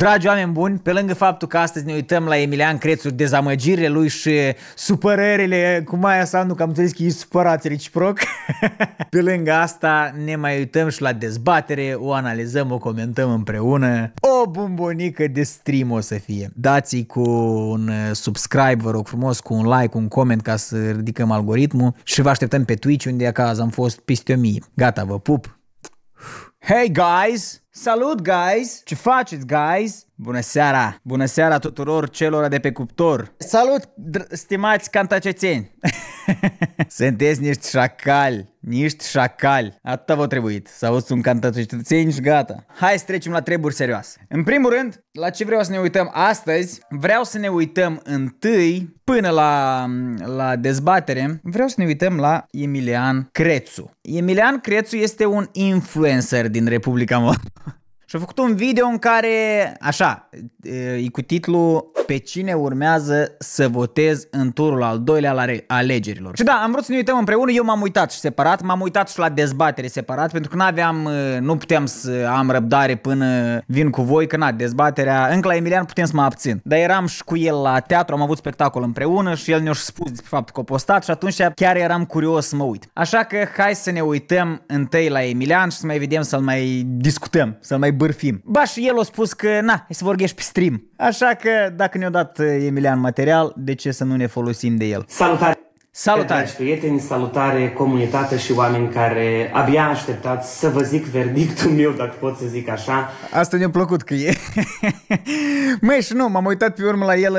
Dragi oameni buni, pe lângă faptul că astăzi ne uităm la Emilian Crețu, dezamăgirile lui și supărările cu Maia Sandu, că am înțeles că e supărat reciproc. Pe lângă asta ne mai uităm și la dezbatere, o analizăm, o comentăm împreună. O bombonică de stream o să fie. Dați-i cu un subscribe, vă rog frumos, cu un like, un comment ca să ridicăm algoritmul și vă așteptăm pe Twitch, unde acasă am fost peste 1000. Gata, vă pup! Hey guys! Salut guys! Ce faceți guys? Bună seara! Bună seara tuturor celor de pe cuptor! Salut, stimați cantacețeni! Sunteți niște șacali! Niște șacali! Atâta v-a trebuit, să auzi un cantacetățeni și gata! Hai să trecem la treburi serioase! În primul rând, la ce vreau să ne uităm astăzi? Vreau să ne uităm întâi, până la dezbatere, vreau să ne uităm la Emilian Crețu. Emilian Crețu este un influencer din Republica Moldova. Și-a făcut un video în care, așa, e cu titlul "Pe cine urmează să votez în turul al doilea al alegerilor". Și da, am vrut să ne uităm împreună, eu m-am uitat și separat, m-am uitat și la dezbatere separat, pentru că nu puteam să am răbdare până vin cu voi, că dezbaterea, încă la Emilian putem să mă abțin. Dar eram și cu el la teatru, am avut spectacol împreună și el ne-a spus despre faptul că a postat și atunci chiar eram curios să mă uit. Așa că hai să ne uităm întâi la Emilian și să mai vedem, să-l mai discutăm, să-l mai bârfim. Ba, și el a spus că, hai să vorbești pe stream. Așa că, dacă ne-a dat Emilian material, de ce să nu ne folosim de el? Salutare! Salutare! Dragi prieteni, salutare comunitate și oameni care abia așteptați să vă zic verdictul meu, dacă pot să zic așa. Asta ne-a plăcut că e. Măi, și nu, m-am uitat pe urmă la el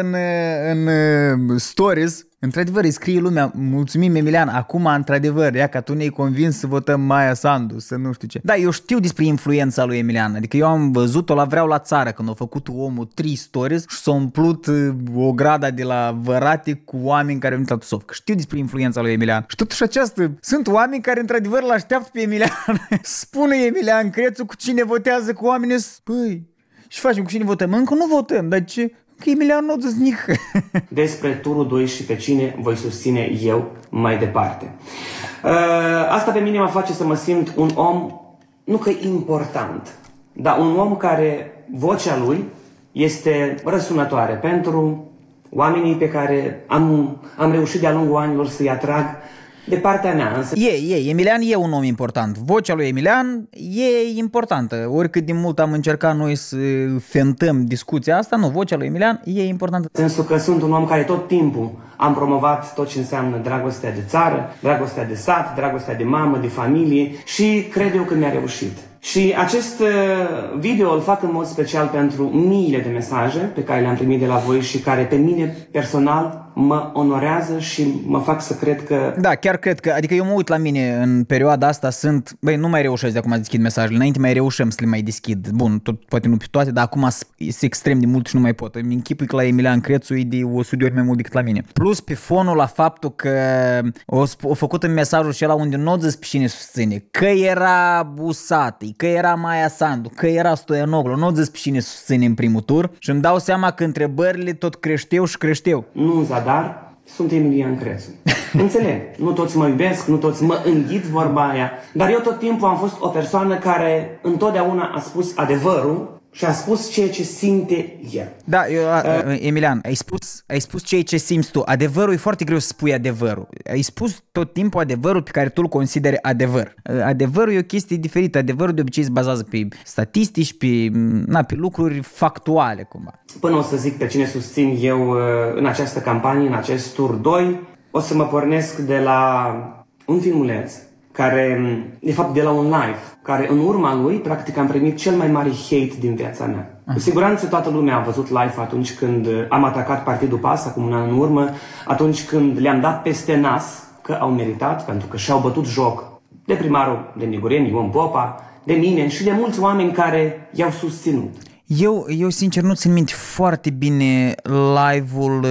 în stories. Într-adevăr, îi scrie lumea, mulțumim Emilian, acum într-adevăr, ia că tu ne-ai convins să votăm Maia Sandu, să nu știu ce. Da, eu știu despre influența lui Emilian, adică eu am văzut-o la Vreau la Țară, când a făcut omul 3 stories și s-a umplut o grada de la Vărate cu oameni care au venit la Tusovcă. Știu despre influența lui Emilian. Și totuși sunt oameni care într-adevăr l-așteaptă pe Emilian. Spune Emilian Crețu cu cine votează, cu oamenii, păi, și facem cu cine votăm? Încă nu votăm, dar ce? Că Emilian nu dă nic. Despre turul 2 și pe cine voi susține eu mai departe. Asta pe mine mă face să mă simt un om, nu că important, dar un om care vocea lui este răsunătoare pentru oamenii pe care am reușit de-a lungul anilor să-i atrag de partea mea. Însă... Emilian e un om important. Vocea lui Emilian e importantă. Oricât de mult am încercat noi să fentăm discuția asta, vocea lui Emilian e importantă. În sensul că sunt un om care tot timpul am promovat tot ce înseamnă dragostea de țară, dragostea de sat, dragostea de mamă, de familie și cred eu că mi-a reușit. Și acest video îl fac în mod special pentru miile de mesaje pe care le-am primit de la voi și care pe mine personal mă onorează și mă fac să cred că... Da, chiar cred că, adică eu mă uit la mine în perioada asta, nu mai reușesc de acum să deschid mesajele, înainte mai reușeam să le mai deschid. Bun, poate nu pe toate, dar acum sunt extrem de mult și nu mai pot. Îmi închipui că la Emilian Crețu e de 100 de ori mai mult decât la mine. Plus pe fonul la faptul că o făcut în mesajul acela unde nu zis pe cine susține, că era Busati, că era Maia Sandu, că era Stoianoglu, nu zis pe cine susține în primul tur și îmi dau seama că întrebările tot creșteau și creșteau. Nu Zadar, sunt Emilian Crețu. Înțeleg, nu toți mă iubesc, nu toți mă înghit vorba aia, dar eu tot timpul am fost o persoană care întotdeauna a spus adevărul și a spus ceea ce simte el. Da, Emilian, ai spus ceea ce simți tu. Adevărul e foarte greu să spui adevărul. Ai spus tot timpul adevărul pe care tu îl consideri adevăr. Adevărul e o chestie diferită. Adevărul de obicei se bazează pe statistici, pe lucruri factuale cumva. Până o să zic pe cine susțin eu în această campanie, în acest tur 2, o să mă pornesc de la un filmuleț care, de fapt de la un live, care în urma lui, practic am primit cel mai mare hate din viața mea. Cu siguranță toată lumea a văzut live atunci când am atacat Partidul PAS, acum un an în urmă, atunci când le-am dat peste nas că au meritat, pentru că și-au bătut joc de primarul de Negureni, Ion Popa, de mine și de mulți oameni care i-au susținut. Eu sincer nu țin minte foarte bine live-ul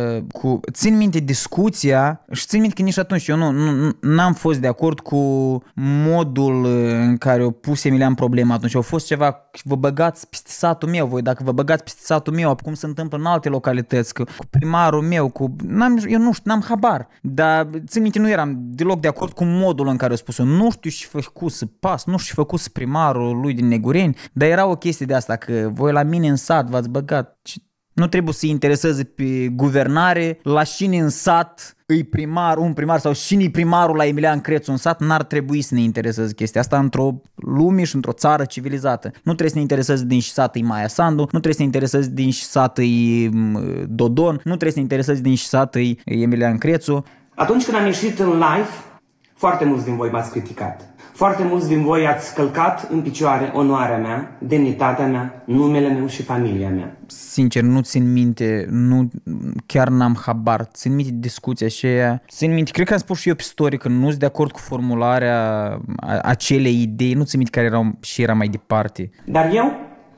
țin minte discuția și țin minte că nici atunci eu n-am fost de acord cu modul în care au pus Emilian problema atunci. Au fost ceva, vă băgați peste satul meu, voi dacă vă băgați peste satul meu, cum se întâmplă în alte localități, cu primarul meu, eu nu știu, n-am habar. Dar țin minte, nu eram deloc de acord cu modul în care au spus-o. Nu știu și făcut să PAS, nu știu și făcut să primarul lui din Negureni, dar era o chestie de asta că voi la mine în sat v-ați băgat. Nu trebuie să-i intereseze pe guvernare, la cine în sat îi primar, un primar sau cine primarul la Emilian Crețu în sat, n-ar trebui să ne intereseze chestia asta într-o lume și într-o țară civilizată. Nu trebuie să ne intereseze din și sat îi Maia Sandu, nu trebuie să ne intereseze din și sat îi Dodon, nu trebuie să ne intereseze din și sat îi Emilian Crețu. Atunci când am ieșit în live, foarte mulți din voi m-ați criticat. Foarte mulți din voi ați călcat în picioare onoarea mea, demnitatea mea, numele meu și familia mea. Sincer, nu țin minte, chiar n-am habar, țin minte discuția aceea, țin minte, cred că am spus și eu pe story că nu sunt de acord cu formularea acelei idei, nu țin minte care erau și era mai departe. Dar eu,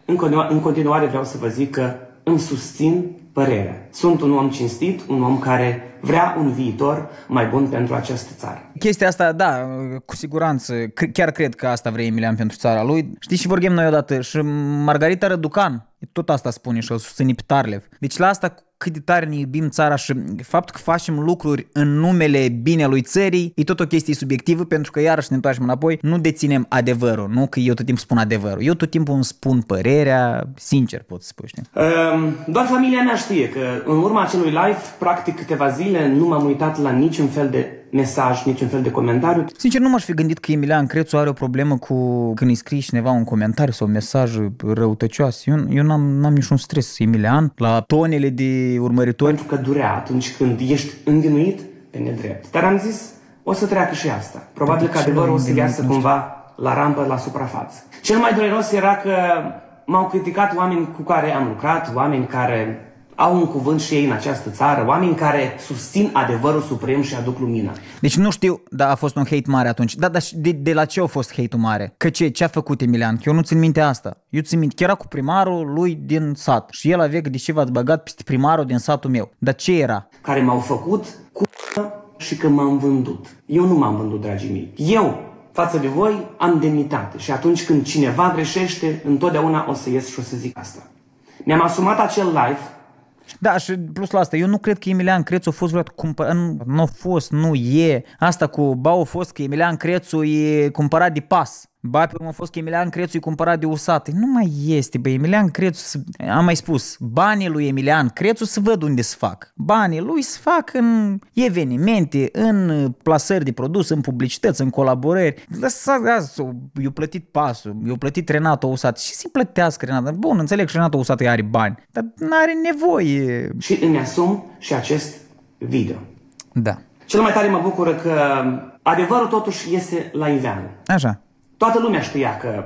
în continuare vreau să vă zic că îmi susțin părerea. Sunt un om cinstit, un om care vrea un viitor mai bun pentru această țară. Chestia asta, da, cu siguranță, chiar cred că asta vrea Emilian pentru țara lui. Știi, și vorbim noi odată, și Margarita Răducan, tot asta spune și îl susține pe Tarlev. Deci la asta cât de tare ne iubim țara și faptul că facem lucruri în numele binelui țării e tot o chestie subiectivă, pentru că iarăși ne întoarcem înapoi, nu deținem adevărul, nu că eu tot timpul spun adevărul, eu tot timpul îmi spun părerea, sincer pot să spui, știi? Doar familia mea știe că în urma acelui live, practic câteva zile, nu m-am uitat la niciun fel de mesaj, niciun fel de comentariu. Sincer, nu m-aș fi gândit că Emilian Crețu are o problemă cu când îi scrie cineva un comentariu sau un mesaj răutăcios. Eu n-am niciun stres, Emilian, la tonele de urmăritori. Pentru că durea atunci când ești învinuit pe nedrept. Dar am zis, o să treacă și asta. Probabil că adevărul o să iasă cumva la rampă, la suprafață. Cel mai dureros era că m-au criticat oameni cu care am lucrat, oameni care au un cuvânt și ei în această țară, oameni care susțin adevărul suprem și aduc lumina. Deci nu știu, dar a fost un hate mare atunci. Da, dar de la ce a fost hate-ul mare? Că ce a făcut Emilian? Că eu nu țin minte asta. Eu țin minte că era cu primarul lui din sat și el avea că de ce v-ați băgat peste primarul din satul meu. Dar ce era? Care m-au făcut cu și că m-am vândut. Eu nu m-am vândut, dragii mei. Eu, față de voi, am demnitate și atunci când cineva greșește, întotdeauna o să ies și o să zic asta. Mi-am asumat acel live. Da, și plus la asta, eu nu cred că Emilian Crețu a fost vreodată cumpărat, nu a fost, nu e. Asta cu, a fost că Emilian Crețu e cumpărat de pas. Ba, pe urmă a fost că Emilian Crețu e cumpărat de USAT. Nu mai este, bă, Emilian Crețu, am mai spus, banii lui Emilian Crețu să văd unde se fac. Banii lui se fac în evenimente, în plasări de produs, în publicități, în colaborări. Lăsați, i-a plătit pasul, i-a plătit Renato USAT. Și să-i plătească Renato? Bun, înțeleg că Renato USAT are bani, dar n-are nevoie. Și îmi asum și acest video. Da. Cel mai tare mă bucură că adevărul totuși iese la iveală. Așa. Toată lumea știa că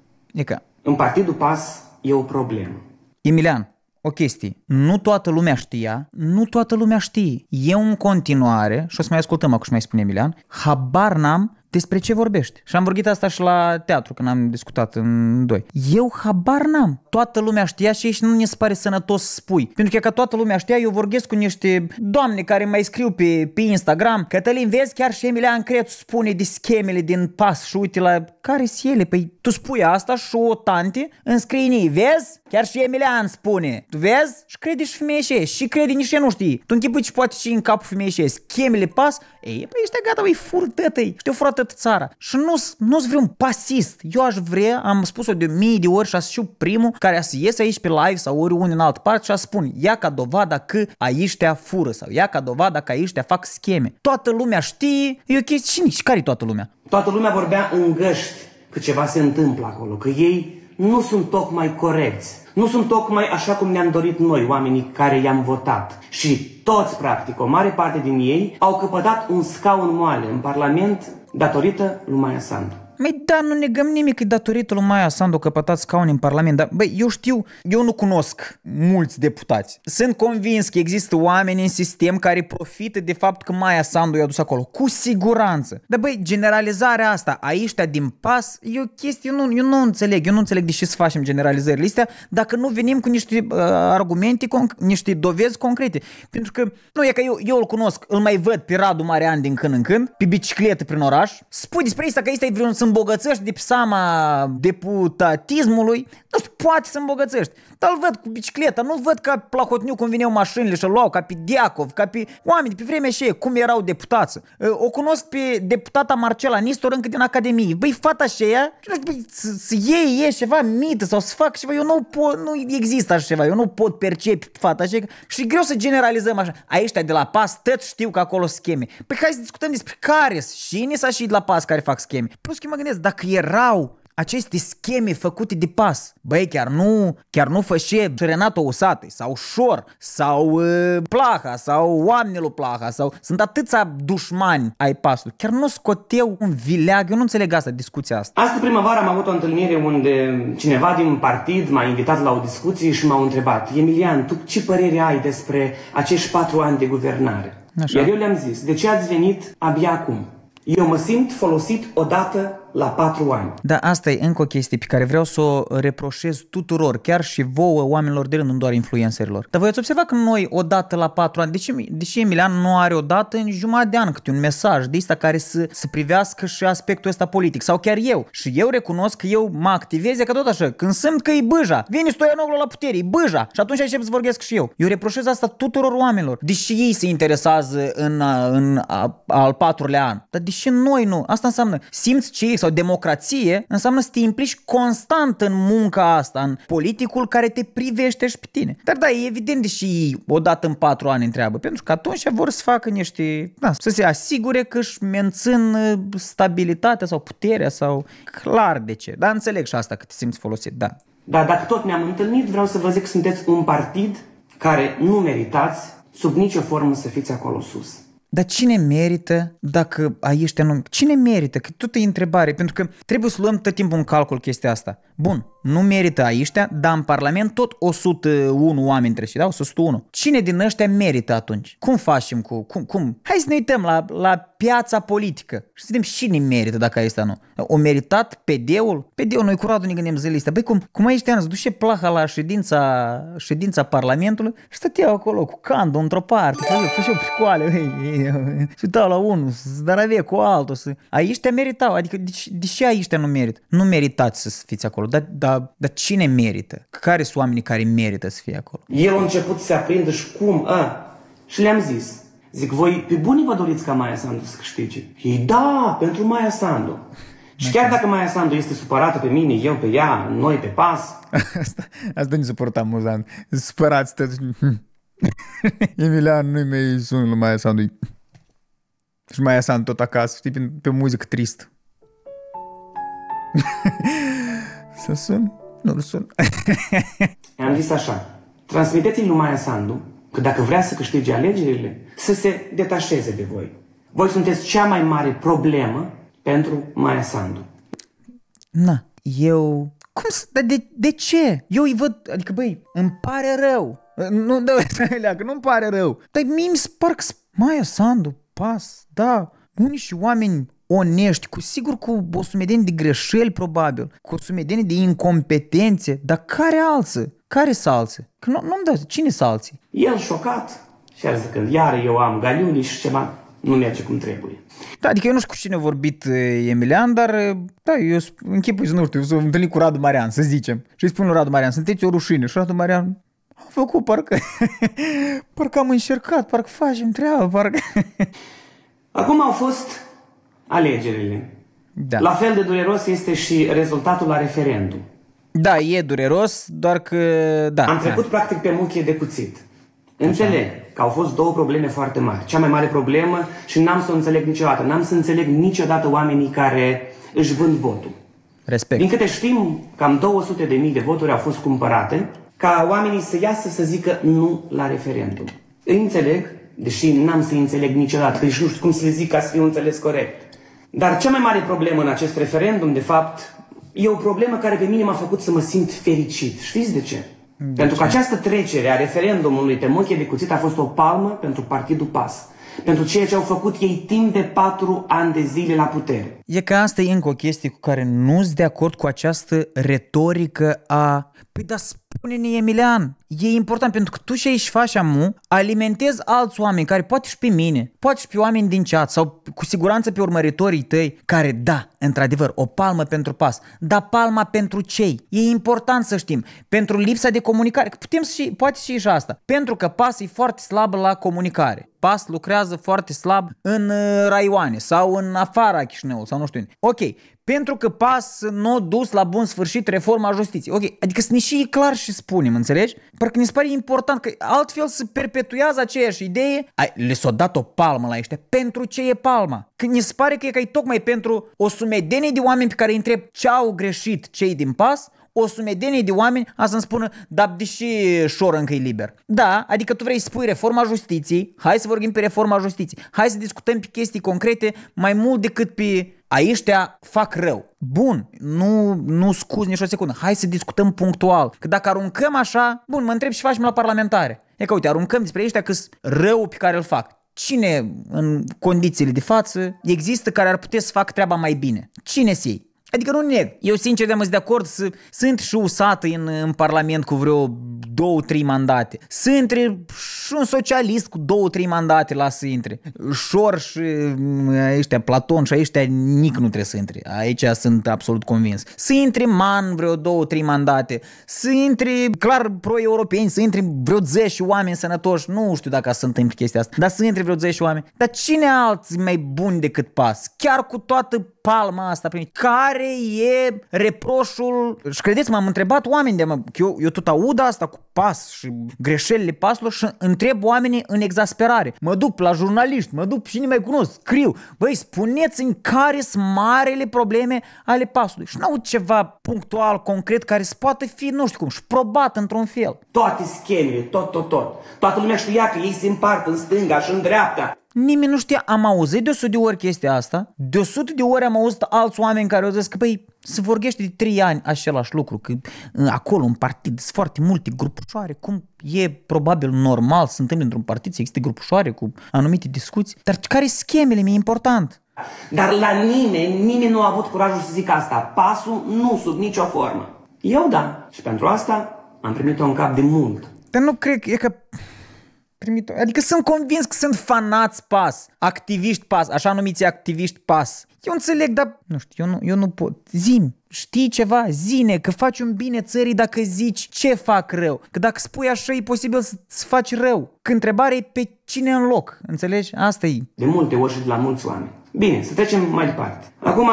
în Partidul PAS e o problemă. Emilian, o chestie. Nu toată lumea știa, nu toată lumea știe. Eu în continuare, și o să mai ascultăm acum și mai spune Emilian, habar n-am despre ce vorbești. Și am vorbit asta și la teatru când am discutat în doi. Eu habar n-am. Toată lumea știa și aici nu ne se pare sănătos să spui. Pentru că toată lumea știa, eu vorbesc cu niște doamne care mai scriu pe Instagram. Cătălin, vezi, chiar și Emilian Crețu spune de schemele din PAS și uite la care-s ele. Păi tu spui asta și o tante înscrie în ei, vezi? Chiar și Emilian spune. Tu vezi? Și crede și femeia și crede nici nu știi. Tu închipui ce poate și în capul femeia și schemele PAS. Ei, păi ăștia gata, băi, fur tătăi. Știu furat toată țara. Și nu-s vreun pasist. Eu aș vrea, am spus-o de mii de ori și aș fiu primul care să ies aici pe live sau oriunde în altă parte și a spun, ia ca dovada că aiștea fură sau ia ca dovada că aiștea fac scheme. Toată lumea știe, e o chestie și care-i toată lumea? Toată lumea vorbea în găști că ceva se întâmplă acolo, că ei nu sunt tocmai corecți. Nu sunt tocmai așa cum ne-am dorit noi, oamenii care i-am votat. Și toți, practic, o mare parte din ei, au căpătat un scaun moale în Parlament datorită lui Maia Sandu. Măi, da, nu negăm nimic, e datorită lui Maia Sandu căpătat scaun în Parlament, dar, băi, eu știu, eu nu cunosc mulți deputați. Sunt convins că există oameni în sistem care profită de fapt că Maia Sandu i-a dus acolo, cu siguranță. Dar, băi, generalizarea asta, aiștea din PAS, e o chestie, eu nu înțeleg de ce să facem generalizările astea dacă nu venim cu niște argumente, niște dovezi concrete. Pentru că, nu, e că eu îl cunosc, îl mai văd pe Radu Marian din când în când, pe bicicletă prin oraș, spui despre asta că ăsta e vreun îmbogățești de pe seama deputatismului, nu știu, poate să îmbogățești. Dar îl văd cu bicicleta, nu-l văd ca Plahotniuc cum vineau mașinile și-l luau, ca pe Diacov, ca pe oameni de pe vremea și ei, cum erau deputați. O cunosc pe deputata Marcela Nistor încă din Academie. Băi, fata și ea, să iei ceva mită sau să fac ceva, eu nu pot, nu există așa ceva, eu nu pot percepe fata și și e greu să generalizăm așa. Aici de la PAS, tot știu că acolo scheme. Păi hai să discutăm despre care și ni s-a și de la PAS care fac scheme. Plus că mă gândesc, dacă erau aceste scheme făcute de PAS, băi, chiar nu fășe Renato Usate sau Șor sau Plaha sau oamenii lui Plaha sau sunt atâția dușmani ai PAS-ului. Chiar nu scoteau un vileag, eu nu înțeleg asta, discuția asta. Astă primăvară am avut o întâlnire unde cineva din partid m-a invitat la o discuție și m-a întrebat: Emilian, tu ce părere ai despre acești 4 ani de guvernare? Așa. Iar eu le-am zis: de ce ați venit abia acum? Eu mă simt folosit odată la 4 ani. Da, asta e încă o chestie pe care vreau să o reproșez tuturor, chiar și vouă, oamenilor de rând, nu doar influencerilor. Dar voi ați observat că noi odată la 4 ani, de ce Emilian nu are odată în jumătate de an câte un mesaj de ăsta care să privească și aspectul ăsta politic? Sau chiar eu. Și eu recunosc că eu mă activez ca tot așa. Când simt că e bâja, vine Stoianoglu la putere, e bâja. Și atunci încep să vorbesc și eu. Eu reproșez asta tuturor oamenilor. Deși ei se interesează în al 4-lea an. Dar deși noi nu. Asta înseamnă simți ce sau democrație înseamnă să te implici constant în munca asta, în politicul care te privește și pe tine. Dar da, e evident deși ei odată în 4 ani întreabă, pentru că atunci vor să facă niște, să se asigure că își mențin stabilitatea sau puterea sau clar de ce. Dar înțeleg și asta că te simți folosit, da. Dar dacă tot ne-am întâlnit, vreau să vă zic că sunteți un partid care nu meritați sub nicio formă să fiți acolo sus. Dar cine merită dacă ăștia nu... Cine merită? Că tot e întrebare, pentru că trebuie să luăm tot timpul în calcul chestia asta. Bun, nu merită ăștia, dar în Parlament tot 101 oameni trebuie, da? 101. Cine din ăștia merită atunci? Cum facem cu... Cum? Hai să ne uităm la piața politică și să vedem cine merită dacă ăsta nu. O meritat PD-ul? PD-ul, noi curat ne gândim zilele astea. Băi, cum ăștia se duce Plaha la ședința Parlamentului și stăteau acolo cu Candu într-o parte, făceau pricoale, și uitau la unul, să daravie cu altul. Ăștia meritau, adică de ce ăștia nu merită? Nu meritați să fiți acolo, dar cine merită? Care sunt oamenii care merită să fie acolo? El a început să se aprindă și cum? Și le-am zis. Zic, voi pe bune vă doriți ca Maia Sandu să câștige? Ei, da, pentru Maia Sandu. Și chiar dacă Maia Sandu este supărată pe mine, eu pe ea, noi pe PAS. Asta nu se porta amuzant. Supărați toți. Emilian, nu-i mai sună lui Maia Sandu. Și Maia Sandu tot acasă, știi, pe muzică trist. Să sun? Nu-l sun. Am zis așa: transmiteți-i lui Maia Sandu că dacă vrea să câștige alegerile, să se detașeze de voi. Voi sunteți cea mai mare problemă pentru Maia Sandu. Na, eu... Cum să... Dar de ce? Eu îi văd... Adică, băi, îmi pare rău. Nu, nu-mi pare rău. Dar mie mi se par că Maia Sandu, PAS, da, unii și oameni onești, sigur cu o sumedenie de greșeli probabil, cu o sumedenie de incompetențe, dar care alții? Care sunt alții? Că nu-mi dau, cine sunt alții? El șocat și ar zicând, iară eu am galiuni și ceva nu merge cum trebuie. Da, adică eu nu știu cu cine a vorbit Emilian, dar da, eu închipui, nu știu, s-a întâlnit cu Radu Marian, să zicem. Și îi spun lui Radu Marian, sunteți o rușine. Și Radu Marian a făcut, parcă am încercat, parcă facem treaba, parcă... Acum au fost alegerile. Da. La fel de dureros este și rezultatul la referendum. Da, e dureros, doar că... Da. Am trecut practic pe muchie de cuțit. Înțeleg că au fost două probleme foarte mari. Cea mai mare problemă, și n-am să o înțeleg niciodată, n-am să înțeleg niciodată oamenii care își vând votul. Respect. Din câte știm, cam 200.000 de voturi au fost cumpărate ca oamenii să iasă să zică nu la referendum. Îi înțeleg, deși n-am să înțeleg niciodată, deci nu știu cum să le zic ca să fiu înțeles corect. Dar cea mai mare problemă în acest referendum, de fapt, e o problemă care pe mine m-a făcut să mă simt fericit. Știți de ce? Pentru că această trecere a referendumului pe muchie de cuțit a fost o palmă pentru Partidul PAS. Pentru ceea ce au făcut ei timp de 4 ani de zile la putere. E că asta e încă o chestie cu care nu sunt de acord cu această retorică a... Păi da, spune-ne, Emilian, e important pentru că tu ce aici faci amu, alimentezi alți oameni care poate și pe mine, poate și pe oameni din chat sau cu siguranță pe urmăritorii tăi care da, într-adevăr, o palmă pentru PAS, dar palma pentru cei? E important să știm, pentru lipsa de comunicare, că putem și, poate și asta, pentru că PAS e foarte slabă la comunicare. PAS lucrează foarte slab în raioane sau în afara Chișinăului sau nu știu. Ok, pentru că PAS nu a dus la bun sfârșit reforma justiției. Ok, adică să ne și clar și spunem, înțelegi? Parcă ne se pare important că altfel se perpetuează aceeași idee. Le s-a dat o palmă la ăștia. Pentru ce e palma? Că ne se pare că e tocmai pentru o sumedenie de oameni pe care îi întreb ce au greșit cei din PAS, o sumedenie de oameni a să-mi spună, dar deși Șor încă e liber. Da, adică tu vrei să spui reforma justiției, hai să vorbim pe reforma justiției, hai să discutăm pe chestii concrete mai mult decât pe ăștia fac rău. Bun, nu scuz nici o secundă, hai să discutăm punctual, că dacă aruncăm așa, bun, mă întreb ce facem la parlamentare. E că uite, aruncăm despre ăștia că rău pe care îl fac. Cine în condițiile de față există care ar putea să facă treaba mai bine? Cine-s ei? Adică nu neg. Eu sincer de-am de acord să sunt și usată în Parlament cu vreo 2-3 mandate. Să intre și un socialist cu 2-3 mandate la să intre. Șor și ăștia, Platon și ăștia nici nu trebuie să intre. Aici sunt absolut convins. Să intre Man vreo 2-3 mandate. Să intre clar pro-europeni, să intre vreo 10 oameni sănătoși. Nu știu dacă se întâmplă chestia asta, dar să intre vreo 10 oameni. Dar cine alții mai buni decât PAS? Chiar cu toată palma asta primit. Care e reproșul? Și credeți, m-am întrebat oameni de eu tot aud asta cu PAS și greșelile PAS-ului și întreb oamenii în exasperare. Mă duc la jurnaliști, mă duc și nu mai cunosc, scriu. Băi, spuneți-mi care sunt marele probleme ale PAS-ului. Și n-au ceva punctual, concret, care să poată fi, nu știu cum, și probat într-un fel. Toate schemele, tot. Toată lumea știa că ei se împart în stânga și în dreapta. Nimeni nu știa, am auzit de 100 de ori chestia asta, de 100 de ori am auzit alți oameni care au zis că băi, se vorbește de 3 ani același lucru, că acolo în partid sunt foarte multe grupușoare, cum e probabil normal să se întâmple într-un partid să existe grupușoare cu anumite discuții, dar care schemele mi-e important? Dar la nimeni nu a avut curajul să zică asta, PAS-ul nu sub nicio formă. Eu da, și pentru asta am primit-o în cap de mult. Dar nu cred că adică sunt convins că sunt fanați PAS, activiști PAS, așa numiți activiști PAS. Eu înțeleg, dar nu știu, eu nu pot. Zi-mi, știi ceva? Zine că faci un bine țării dacă zici ce fac rău. Că dacă spui așa e posibil să faci rău. Că întrebarea e pe cine în loc, înțelegi? Asta e. De multe ori și de la mulți oameni. Bine, să trecem mai departe. Acum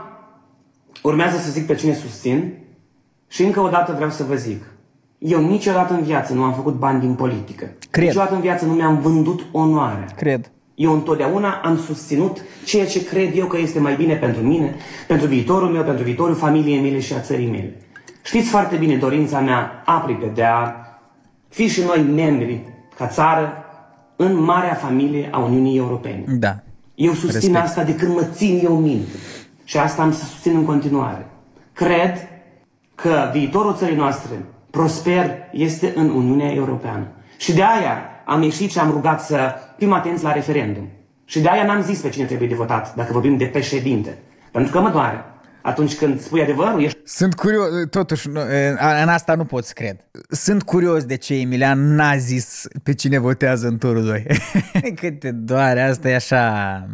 urmează să zic pe cine susțin și încă o dată vreau să vă zic. Eu niciodată în viață nu am făcut bani din politică. Cred. Niciodată în viață nu mi-am vândut onoarea. Cred. Eu întotdeauna am susținut ceea ce cred eu că este mai bine pentru mine, pentru viitorul meu, pentru viitorul familiei mele și a țării mele. Știți foarte bine dorința mea aprigă de a fi și noi membri ca țară în marea familie a Uniunii Europene. Da. Eu susțin asta de când mă țin eu minte. Și asta am să susțin în continuare. Cred că viitorul țării noastre prosper este în Uniunea Europeană. Și de aia am ieșit și am rugat să fim atenți la referendum. Și de aia n-am zis pe cine trebuie de votat, dacă vorbim de președinte. Pentru că mă doare. Atunci când spui adevărul, ești... Sunt curios, totuși, în asta nu pot să cred. Sunt curios de ce Emilian n-a zis pe cine votează în turul 2. Cât te doare, asta e așa...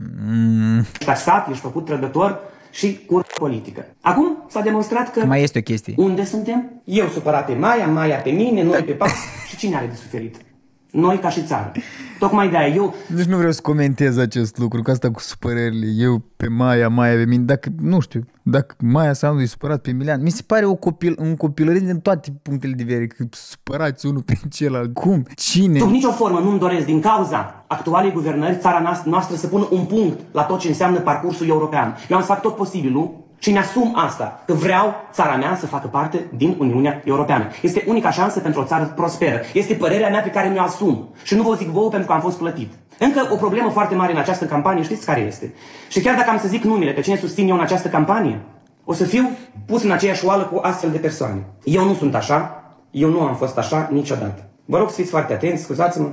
taxat, ești făcut trădător și cură politică. Acum s-a demonstrat că... Mai este o chestie. Unde suntem? Eu supărat pe Maia pe mine, noi pe PAS. Și cine are de suferit? Noi ca și țară. Tocmai de-aia eu... Deci nu vreau să comentez acest lucru, că asta cu supărările, eu pe Maia pe mine, dacă, nu știu, dacă Maia sau nu e supărat pe Emilian, mi se pare un copilărit din toate punctele de vedere, că supărați unul pe celălalt. Cum? Cine? Sub nicio formă nu-mi doresc, din cauza actualei guvernări, țara noastră să pună un punct la tot ce înseamnă parcursul european. Eu am să fac tot posibilul și mi-asum asta, că vreau țara mea să facă parte din Uniunea Europeană. Este unica șansă pentru o țară prosperă. Este părerea mea pe care mi-o asum. Și nu vă zic vouă pentru că am fost plătit. Încă o problemă foarte mare în această campanie, știți care este? Și chiar dacă am să zic numele pe cine susțin eu în această campanie, o să fiu pus în aceeași oală cu astfel de persoane. Eu nu sunt așa, eu nu am fost așa niciodată. Vă rog să fiți foarte atenți, scuzați-mă.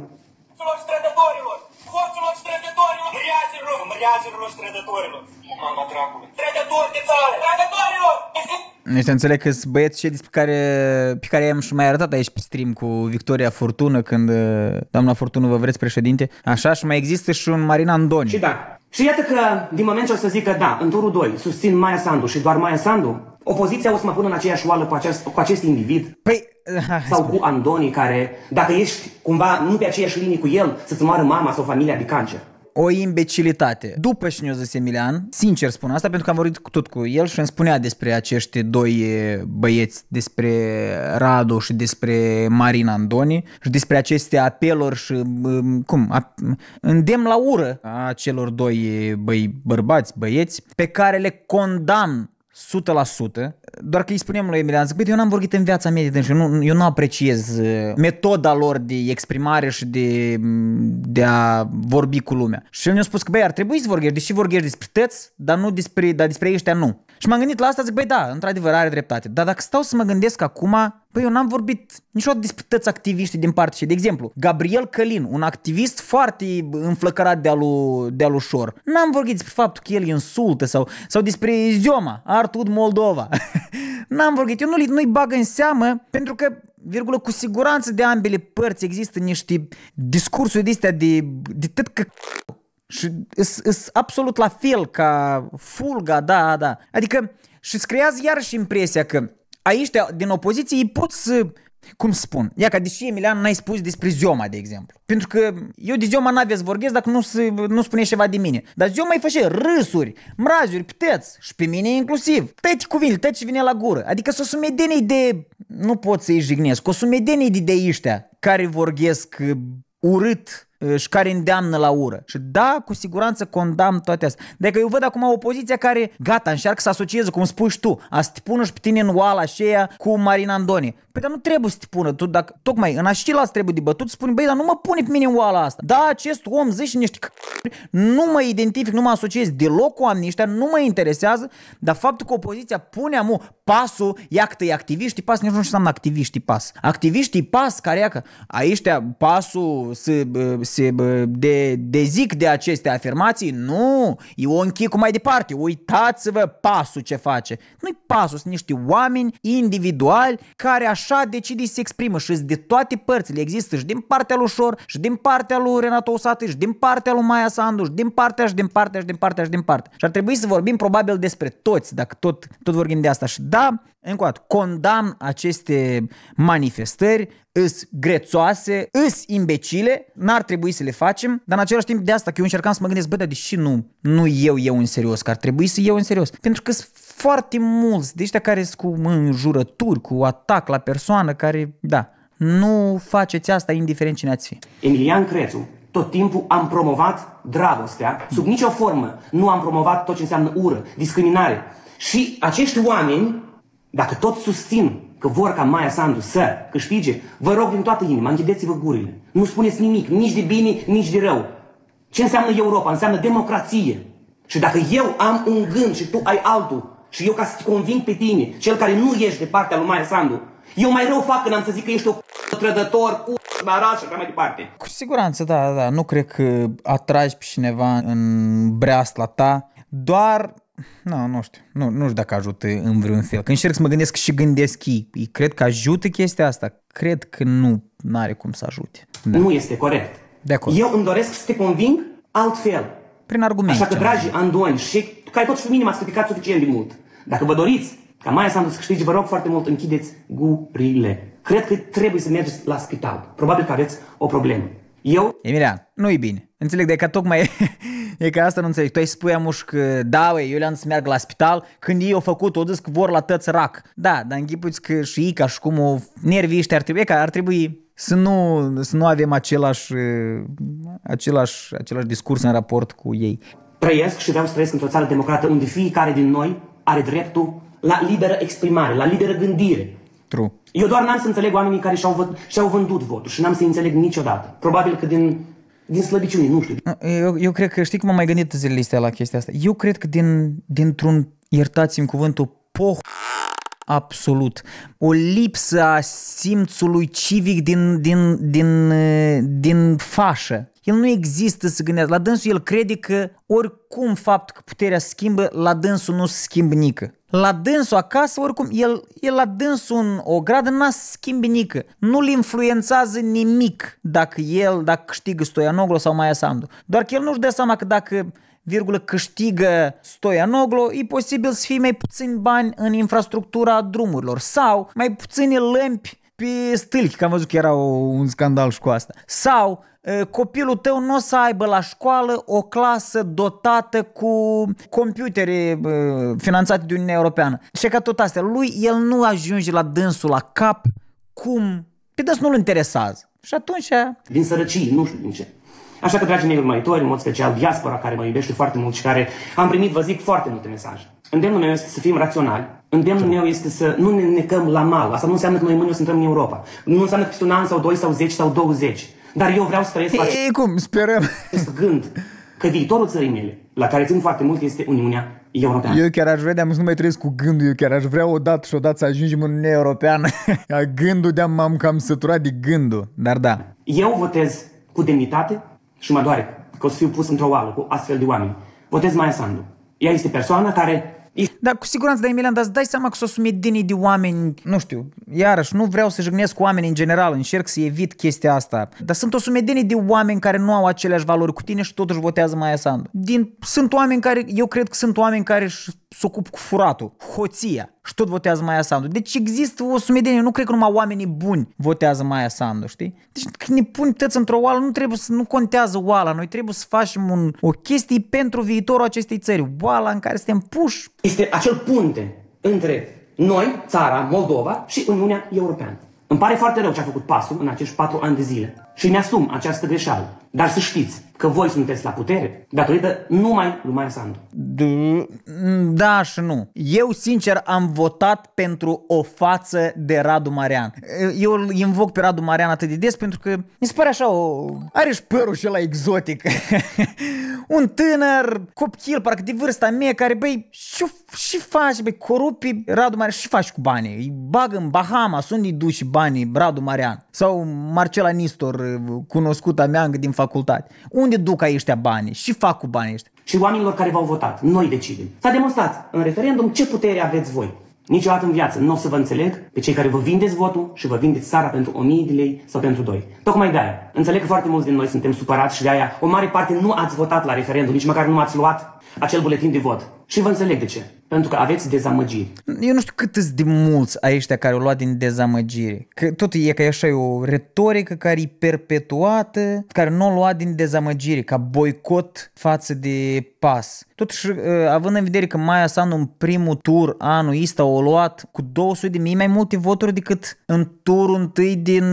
Măriazilor strădătorilor! Mama dracului! Trădători de țară! Trădătorilor! Deci înțeleg că sunt băieți și pe care i-am și mai arătat aici pe stream cu Victoria Fortună, când doamna Fortună vă vreți președinte. Așa, și mai există și un Marin Andoni. Și da. Și iată că, din moment ce o să zic că da, în turul 2 susțin Maia Sandu și doar Maia Sandu, opoziția o să mă pună în aceeași oală cu acest individ. Păi, sau cu Andoni, care, dacă ești cumva nu pe aceeași linie cu el, să-ți moară mama sau familia de cancer. O imbecilitate. După ce ne-o zis Emilian, sincer spun asta, pentru că am vorbit tot cu el și îmi spunea despre acești doi băieți, despre Radu și despre Marin Andoni și despre aceste apeluri și îndemn la ură a celor doi băieți pe care le condamn 100%, doar că îi spuneam lui Emilian, zic, eu n-am vorbit în viața mea de dânsi, eu nu apreciez metoda lor de exprimare și de a vorbi cu lumea. Și el mi-a spus că, ar trebui să vorbești, deși vorbești despre tăți, dar despre ăștia nu. Și m-am gândit la asta, zic, da, într-adevăr are dreptate. Dar dacă stau să mă gândesc acum, eu n-am vorbit niciodată despre toți activiștii din partea. De exemplu, Gabriel Călin, un activist foarte înflăcărat de-a lui Șor. N-am vorbit despre faptul că el insultă sau despre Zioma, Artud Moldova. N-am vorbit, eu nu-i bag în seamă, pentru că, cu siguranță de ambele părți există niște discursuri de astea de tot că... Și sunt absolut la fel ca Fulga, da. Adică și-ți creează iarăși impresia că aici din opoziție îi pot să... Cum spun? Ia ca deși Emilian n-ai spus despre Zioma, de exemplu. Pentru că eu de Zioma n-aveți vorbesc dacă nu spune ceva de mine. Dar Zioma îi face râsuri, mrazuri, piteți și pe mine inclusiv. Tăi cuvinte, tăi ce vine la gură. Adică s-o sumedenii de... Nu pot să-i jignesc. O sumedenii de ăștia care vorbesc urât și care îndeamnă la ură. Și da, cu siguranță condamn toate astea. Dacă eu văd acum opoziția care, gata, încearcă să asocieze, cum spui și tu, a să te pună și pe tine în oala aceea cu Marin Andoni. Păi dar nu trebuie să te pună, tocmai în același trebuie de bătut, spune, băi, dar nu mă pune pe mine în oala asta. Da, acest om zice niște nu mă identific, nu mă asociez deloc cu oamenii ăștia, nu mă interesează, dar faptul că opoziția pune pasul, iactă-i activiștii pas, nici nu știu ce înseamnă activiștii pas. Activiștii pas, care iacă, aici pasul se dezic de aceste afirmații, nu, e o închicu mai departe, uitați-vă pasul ce face. Nu-i pasul, sunt niște oameni individuali care așa decide să se exprimă și de toate părțile există și din partea lui Șor, și din partea lui Renato Usată, și din partea lui Maia Sandu, și din partea. Și ar trebui să vorbim probabil despre toți, dacă tot vorbim de asta. Și da, încă o dată, condamn aceste manifestări, îs grețoase, îs imbecile, n-ar trebui să le facem, dar în același timp de asta că eu încercam să mă gândesc, dar deși nu iau în serios, că ar trebui să iau în serios, pentru că sunt foarte mulți de ăștia care sunt cu înjurături, cu atac la persoană, care, da, nu faceți asta indiferent cine ați fi. Emilian Crețu, tot timpul am promovat dragostea, sub nicio formă nu am promovat tot ce înseamnă ură, discriminare. Și acești oameni, dacă tot susțin că vor ca Maia Sandu să câștige, vă rog din toată inima, închideți-vă gurile. Nu spuneți nimic, nici de bine, nici de rău. Ce înseamnă Europa? Înseamnă democrație. Și dacă eu am un gând și tu ai altul, și eu ca să te conving pe tine, cel care nu ești de partea lui Maia Sandu, eu mai rău fac când am să zic că ești o trădător, barat și așa mai departe. Cu siguranță, da. Nu cred că atragi pe cineva în breasla ta, doar... Nu știu dacă ajută în vreun fel. Când încerc să mă gândesc și gândesc ei, cred că ajută chestia asta? Cred că nu are cum să ajute. Da. Nu este corect. De acord. Eu îmi doresc să te conving altfel. Prin argumente. Așa că, dragi Andoni, și care tot și pe mine m-ați criticat suficient de mult, dacă vă doriți ca Maia Sandu să câștige, vă rog foarte mult, închideți gurile. Cred că trebuie să mergeți la spital. Probabil că aveți o problemă. Emilian, nu-i bine. Înțeleg, de că tocmai e că asta nu înțeleg. Tu ai spui amuși că da, eu le-am să meargă la spital când ei au făcut, o zis că vor la tăți rac. Da, dar închipuiți că și ei, ca și cum o nervii ăștia ar trebui să nu avem același discurs în raport cu ei. Trăiesc și vreau să trăiesc într-o țară democrată unde fiecare din noi are dreptul la liberă exprimare, la liberă gândire. True. Eu doar n-am să înțeleg oamenii care și-au vândut votul și n-am să înțeleg niciodată. Probabil că din slăbiciune, nu știu. Eu cred că, știi cum am mai gândit zilele astea la chestia asta? Eu cred că dintr-un, iertați-mi cuvântul, absolut. O lipsă a simțului civic din fașă. El nu există să gândească. La dânsul el crede că oricum faptul că puterea schimbă, la dânsul nu se schimbă nică. La dânsul acasă, oricum, el la dânsul o gradă n-a schimbi nică. Nu-l influențează nimic dacă câștigă Stoianoglu sau Maia Sandu. Doar că el nu-și dă seama că dacă câștigă Stoianoglu, e posibil să fie mai puțini bani în infrastructura drumurilor sau mai puține lămpi pe stâlchi, că am văzut că era un scandal și cu asta. Sau copilul tău nu o să aibă la școală o clasă dotată cu computere finanțate de Uniunea Europeană. Și că tot astea, el nu ajunge la dânsul la cap cum pe dânsul nu-l interesează. Și atunci... Din sărăcie, nu știu din ce. Așa că, dragii mei urmăritori, în mod special diaspora care mă iubește foarte mult și care am primit, vă zic, foarte multe mesaje. Îndemnul meu este să fim raționali. Îndemnul meu este să nu ne necăm la mal. Asta nu înseamnă că noi mâine o să intrăm în Europa. Nu înseamnă că peste un an sau 2 sau 10 sau 20. Dar eu vreau să trăiesc cum? Sperăm. acest gând că viitorul țării mele, la care țin foarte mult, este Uniunea Europeană. Eu chiar aș vrea, să nu mai trăiesc cu gândul, eu chiar aș vrea odată să ajungem în Uniunea Europeană. Gândul m-am cam săturat de gândul, dar da. Eu votez cu demnitate și mă doare că o să fiu pus într-o oală cu astfel de oameni. Votez Maia Sandu. Ea este persoana care... Da, cu siguranță, dar Emilian, dar îți dai seama că s-o sumedenie de oameni, nu știu, iarăși, nu vreau să jignesc cu oameni în general, încerc să evit chestia asta, dar sunt o sumedenie de oameni care nu au aceleași valori cu tine și totuși votează Maia Sandu. Sunt oameni care, eu cred că sunt oameni care se ocupă cu furatul, hoția și tot votează Maia Sandu. Deci există o sumedenie, nu cred că numai oamenii buni votează Maia Sandu, știi? Deci când ne pun tăți într-o oală, nu contează oala, noi trebuie să facem o chestie pentru viitorul acestei țări, oala în care suntem puși. Este acel punte între noi, țara, Moldova și Uniunea Europeană. Îmi pare foarte rău ce a făcut PAS-ul în acești 4 ani de zile și îmi asum această greșeală. Dar să știți că voi sunteți la putere datorită numai lui Maia Sandu. Da și nu. Eu, sincer, am votat pentru o față de Radu Marian. Eu îl invoc pe Radu Marian atât de des pentru că mi se pare așa are și părul și ăla exotic. Un tânăr copil, parcă de vârsta mea, care, băi, și face, băi, corupi Radu Marian, și faci cu banii? Îi bagă în Bahamas, unde-i duci banii Radu Marian? Sau Marcela Nistor, cunoscuta mea încă din facultate. Unde duc ăștia banii? Și fac cu banii ăștia? Și oamenilor care v-au votat, noi decidem. S-a demonstrat în referendum ce putere aveți voi. Niciodată în viață nu o să vă înțeleg pe cei care vă vindeți votul și vă vindeți țara pentru 1000 de lei sau pentru 2. Tocmai de-aia. Înțeleg că foarte mulți din noi suntem supărați și de-aia o mare parte nu ați votat la referendum, nici măcar nu ați luat acel buletin de vot. Și vă înțeleg de ce. Pentru că aveți dezamăgiri. Eu nu știu cât îți de mulți ăștia care au luat din dezamăgire. Că tot e că e așa o retorică care e perpetuată, care nu o luat din dezamăgire, ca boicot față de PAS. Totuși, având în vedere că Maia Sandu în primul tur anul ăsta o luat cu 200.000 mai multe voturi decât în turul întâi din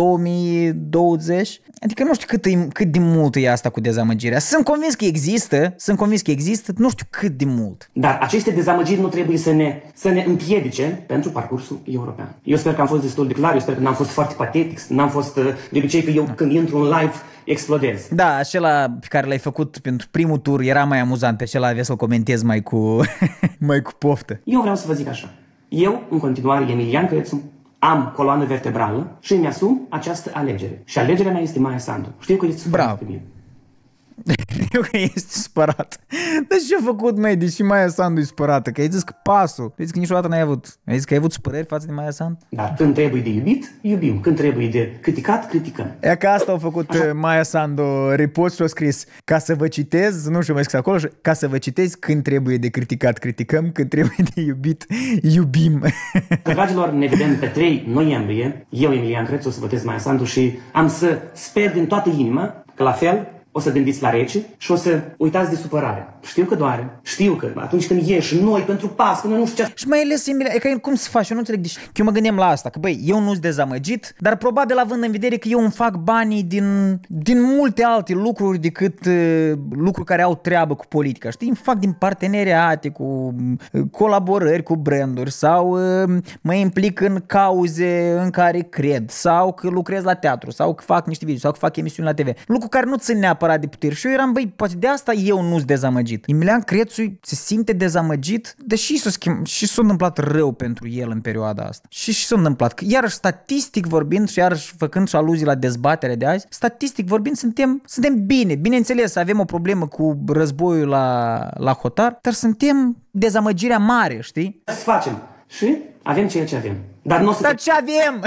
2020, adică nu știu cât de mult e asta cu dezamăgirea. Sunt convins că există, nu știu cât de mult. Dar aceste dezamăgiri nu trebuie să ne împiedice pentru parcursul european. Eu sper că am fost destul de clar, eu sper că n-am fost foarte patetic, n-am fost de obicei că eu când intru în live explodez. Da, acela pe care l-ai făcut pentru primul tur era mai amuzant, pe acela avea să-l comentez mai cu poftă. Eu vreau să vă zic așa. Eu, în continuare, Emilian Crețu, am coloană vertebrală și îmi asum această alegere. Și alegerea mea este Maia Sandu. Știu că ești supărat pe mine. Eu că ești supărat. Dar ce-a făcut, măi, deși Maia Sandu e supărată? Că ai zis că pasul. Ai zis că niciodată n-ai avut. Ai zis că ai avut supărări față de Maia Sandu? Dar când trebuie de iubit, iubim. Când trebuie de criticat, criticăm. E că asta a făcut așa. Maia Sandu repost și a scris: ca să vă citez, nu știu mai scris acolo, ca să vă citez, când trebuie de criticat, criticăm, când trebuie de iubit, iubim. Dragilor, ne vedem pe 3 noiembrie. Eu, Emilian Crețu, o să votez Maia Sandu și am să sper din toată inima că la fel o să gândiți la rece și o să uitați de supărare. Știu că doare, știu că atunci când ieși noi pentru PAS, când nu știu ce... Și mai ales, Emilia, e că cum să faci? Eu nu înțeleg. Deci, eu mă gândeam la asta, că băi, eu nu sunt dezamăgit, dar probabil având în vedere că eu îmi fac banii din multe alte lucruri decât lucruri care au treabă cu politica. Știi? Îmi fac din parteneriate, cu colaborări cu branduri sau mă implic în cauze în care cred sau că lucrez la teatru sau că fac niște video sau că fac emisiuni la TV. Lucruri care nu țin neapărat supărat de putere. Și eu eram, băi, poate de asta eu nu-s dezamăgit. Emilian Crețu se simte dezamăgit, deși s-a întâmplat rău pentru el în perioada asta. Și s-a întâmplat. Că, iarăși, statistic vorbind și iarăși făcând și aluzii la dezbaterea de azi, statistic vorbind, suntem bine. Bineînțeles, avem o problemă cu războiul la hotar, dar suntem dezamăgirea mare, știi? Să facem. Și avem ceea ce avem. Dar nu o să... Dar ce avem?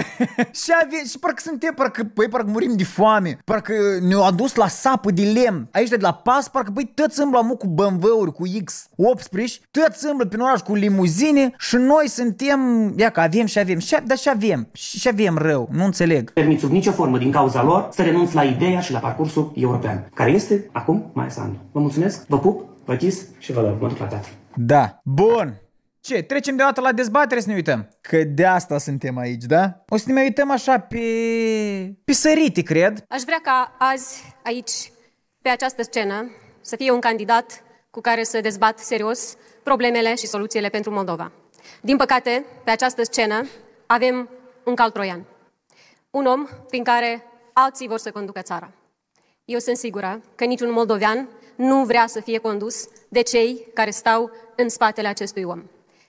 Și parcă suntem, parcă murim de foame. Parcă ne-au adus la sapă de lemn. Aici de la pas, parcă, băi, toți îmblă amu cu BMW-uri, cu X18, toți îmblă prin oraș cu limuzine și noi suntem, ia că avem și avem. Dar și avem. Și avem rău. Nu înțeleg. Permit sub nicio formă din cauza lor să renunț la ideea și la parcursul european, care este acum Maia Sandu. Vă mulțumesc, vă pup, vă chis și vă mă duc la teatru. Da. Bun. Ce? Trecem deodată la dezbatere să ne uităm. Că de asta suntem aici, da? O să ne mai uităm așa pe sărite, cred. Aș vrea ca azi, aici, pe această scenă, să fie un candidat cu care să dezbat serios problemele și soluțiile pentru Moldova. Din păcate, pe această scenă avem un cal troian. Un om prin care alții vor să conducă țara. Eu sunt sigură că niciun moldovean nu vrea să fie condus de cei care stau în spatele acestui om.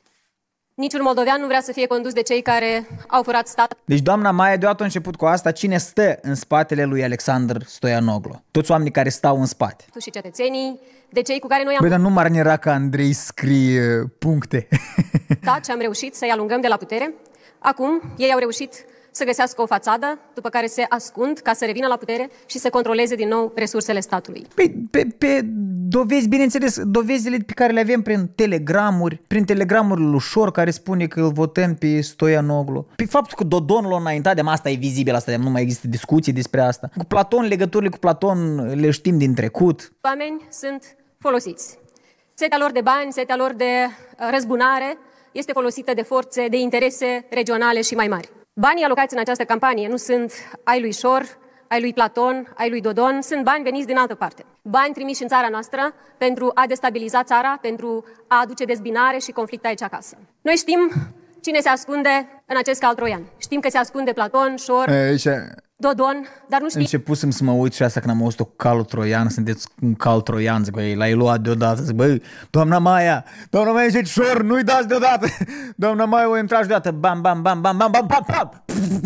Niciun moldovean nu vrea să fie condus de cei care au furat stat. Deci doamna Maia deodată a început cu asta. Cine stă în spatele lui Alexandru Stoianoglu? Toți oamenii care stau în spate. Și cetățenii, de cei cu care noi am... Băi, dar nu m-ar nera că Andrei scrie puncte. Și am reușit să-i alungăm de la putere. Acum ei au reușit să găsească o fațadă, după care se ascund ca să revină la putere și să controleze din nou resursele statului. Pe dovezi, bineînțeles, dovezile pe care le avem prin telegramuri lui Ușor, care spune că îl votăm pe Stoianoglu. Pe faptul că Dodon l-a înaintat, de asta e vizibil, asta nu mai există discuții despre asta. Cu Platon, legăturile cu Platon le știm din trecut. Oameni sunt folosiți. Setea lor de bani, setea lor de răzbunare este folosită de forțe, de interese regionale și mai mari. Banii alocați în această campanie nu sunt ai lui Șor, ai lui Platon, ai lui Dodon, sunt bani veniți din altă parte. Bani trimiși în țara noastră pentru a destabiliza țara, pentru a aduce dezbinare și conflict aici acasă. Noi știm cine se ascunde în acest cal troian. Știm că se ascunde Platon, Șor, Dodon, dar nu știm... Începusem să mă uit și asta când am auzit-o calul troian, sunteți un cal troian, zic, băi, l-ai luat deodată, zic, băi, doamna Maia, zice, Șor, nu-i dați deodată, doamna Maia o intra deodată, bam, bam, bam, bam, bam, bam, bam, bam,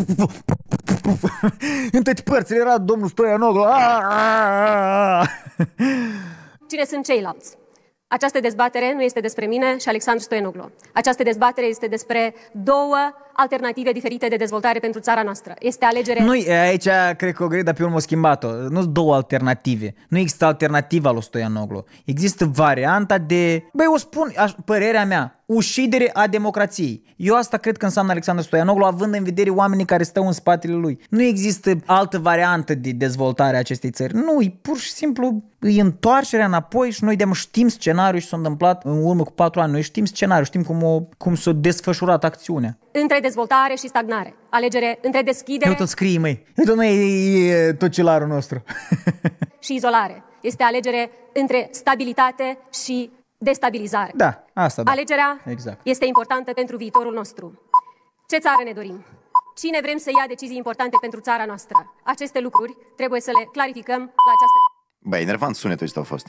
în toate părțile era domnul Stoianoglu. Cine sunt ceilalți? Această dezbatere nu este despre mine și Alexandru Stoianoglu. Această dezbatere este despre două alternative diferite de dezvoltare pentru țara noastră. Este alegere... Nu, aici cred că o greșit, dar pe urmă o schimbat-o. Nu sunt două alternative. Nu există alternativa lui Stoianoglu. Există varianta de... Băi, o spun, părerea mea, ușidere a democrației. Eu asta cred că înseamnă Alexandru Stoianoglu, având în vedere oamenii care stau în spatele lui. Nu există altă variantă de dezvoltare a acestei țări. Nu, e pur și simplu e întoarcerea înapoi și noi știm scenariul și s-a întâmplat în urmă cu 4 ani. Noi știm scenariul, știm cum s-a desfășurat acțiunea. Între dezvoltare și stagnare. Alegere între deschidere... Eu tot scrie, măi. Uite, măi, e tocilarul nostru. și izolare. Este alegere între stabilitate și destabilizare. Da, asta da. Alegerea exact. Este importantă pentru viitorul nostru. Ce țară ne dorim? Cine vrem să ia decizii importante pentru țara noastră? Aceste lucruri trebuie să le clarificăm la această... Băi, enervant sunetul ăsta a fost.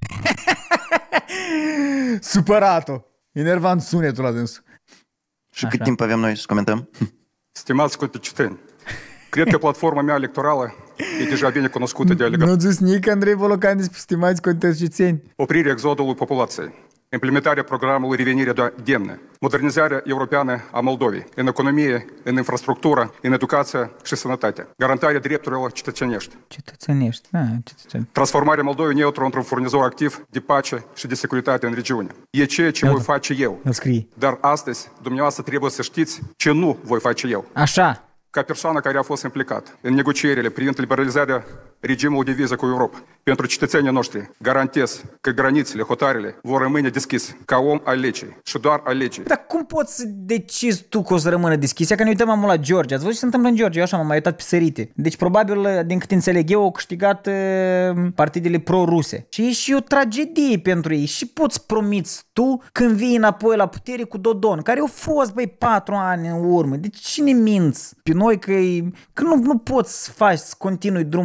Supărat-o. Enervant sunetul la dânsul. Și cât timp avem noi să comentăm? Stimați cetățeni, cred că platforma mea electorală e deja bine cunoscută de alegători. Nu zis nici Andrei Bolocan despre stimați cetățeni. Oprirea exodului populației, implementarea programului Revenire demnă, modernizarea europeană a Moldovei, în economie, în infrastructură, în educație și sănătate, garantarea drepturilor cetățenești. Transformarea Moldovei neutră într-un furnizor activ de pace și de securitate în regiune. E ceea ce voi face eu. Dar astăzi, dumneavoastră trebuie să știți ce nu voi face eu. Așa. Ca persoană care a fost implicat în negocierile privind liberalizarea regimului de viză cu Europa, pentru cetățenii noștri, garantez că granițele, hotarele vor rămâne deschise, ca om al legii și doar al legii. Dar cum poți să decizi tu că o să rămână deschise? Că ne uităm amul la Georgia. Ați văzut ce se întâmplă în Georgia? Eu așa m-am mai uitat pe sărite. Deci probabil, din câte înțeleg eu, au câștigat partidele pro-ruse. Și e și o tragedie pentru ei. Și poți promiți tu când vii înapoi la putere cu Dodon, care au fost, 4 ani în urmă. Deci cine minți pe noi că nu poți să faci, să continui drumul european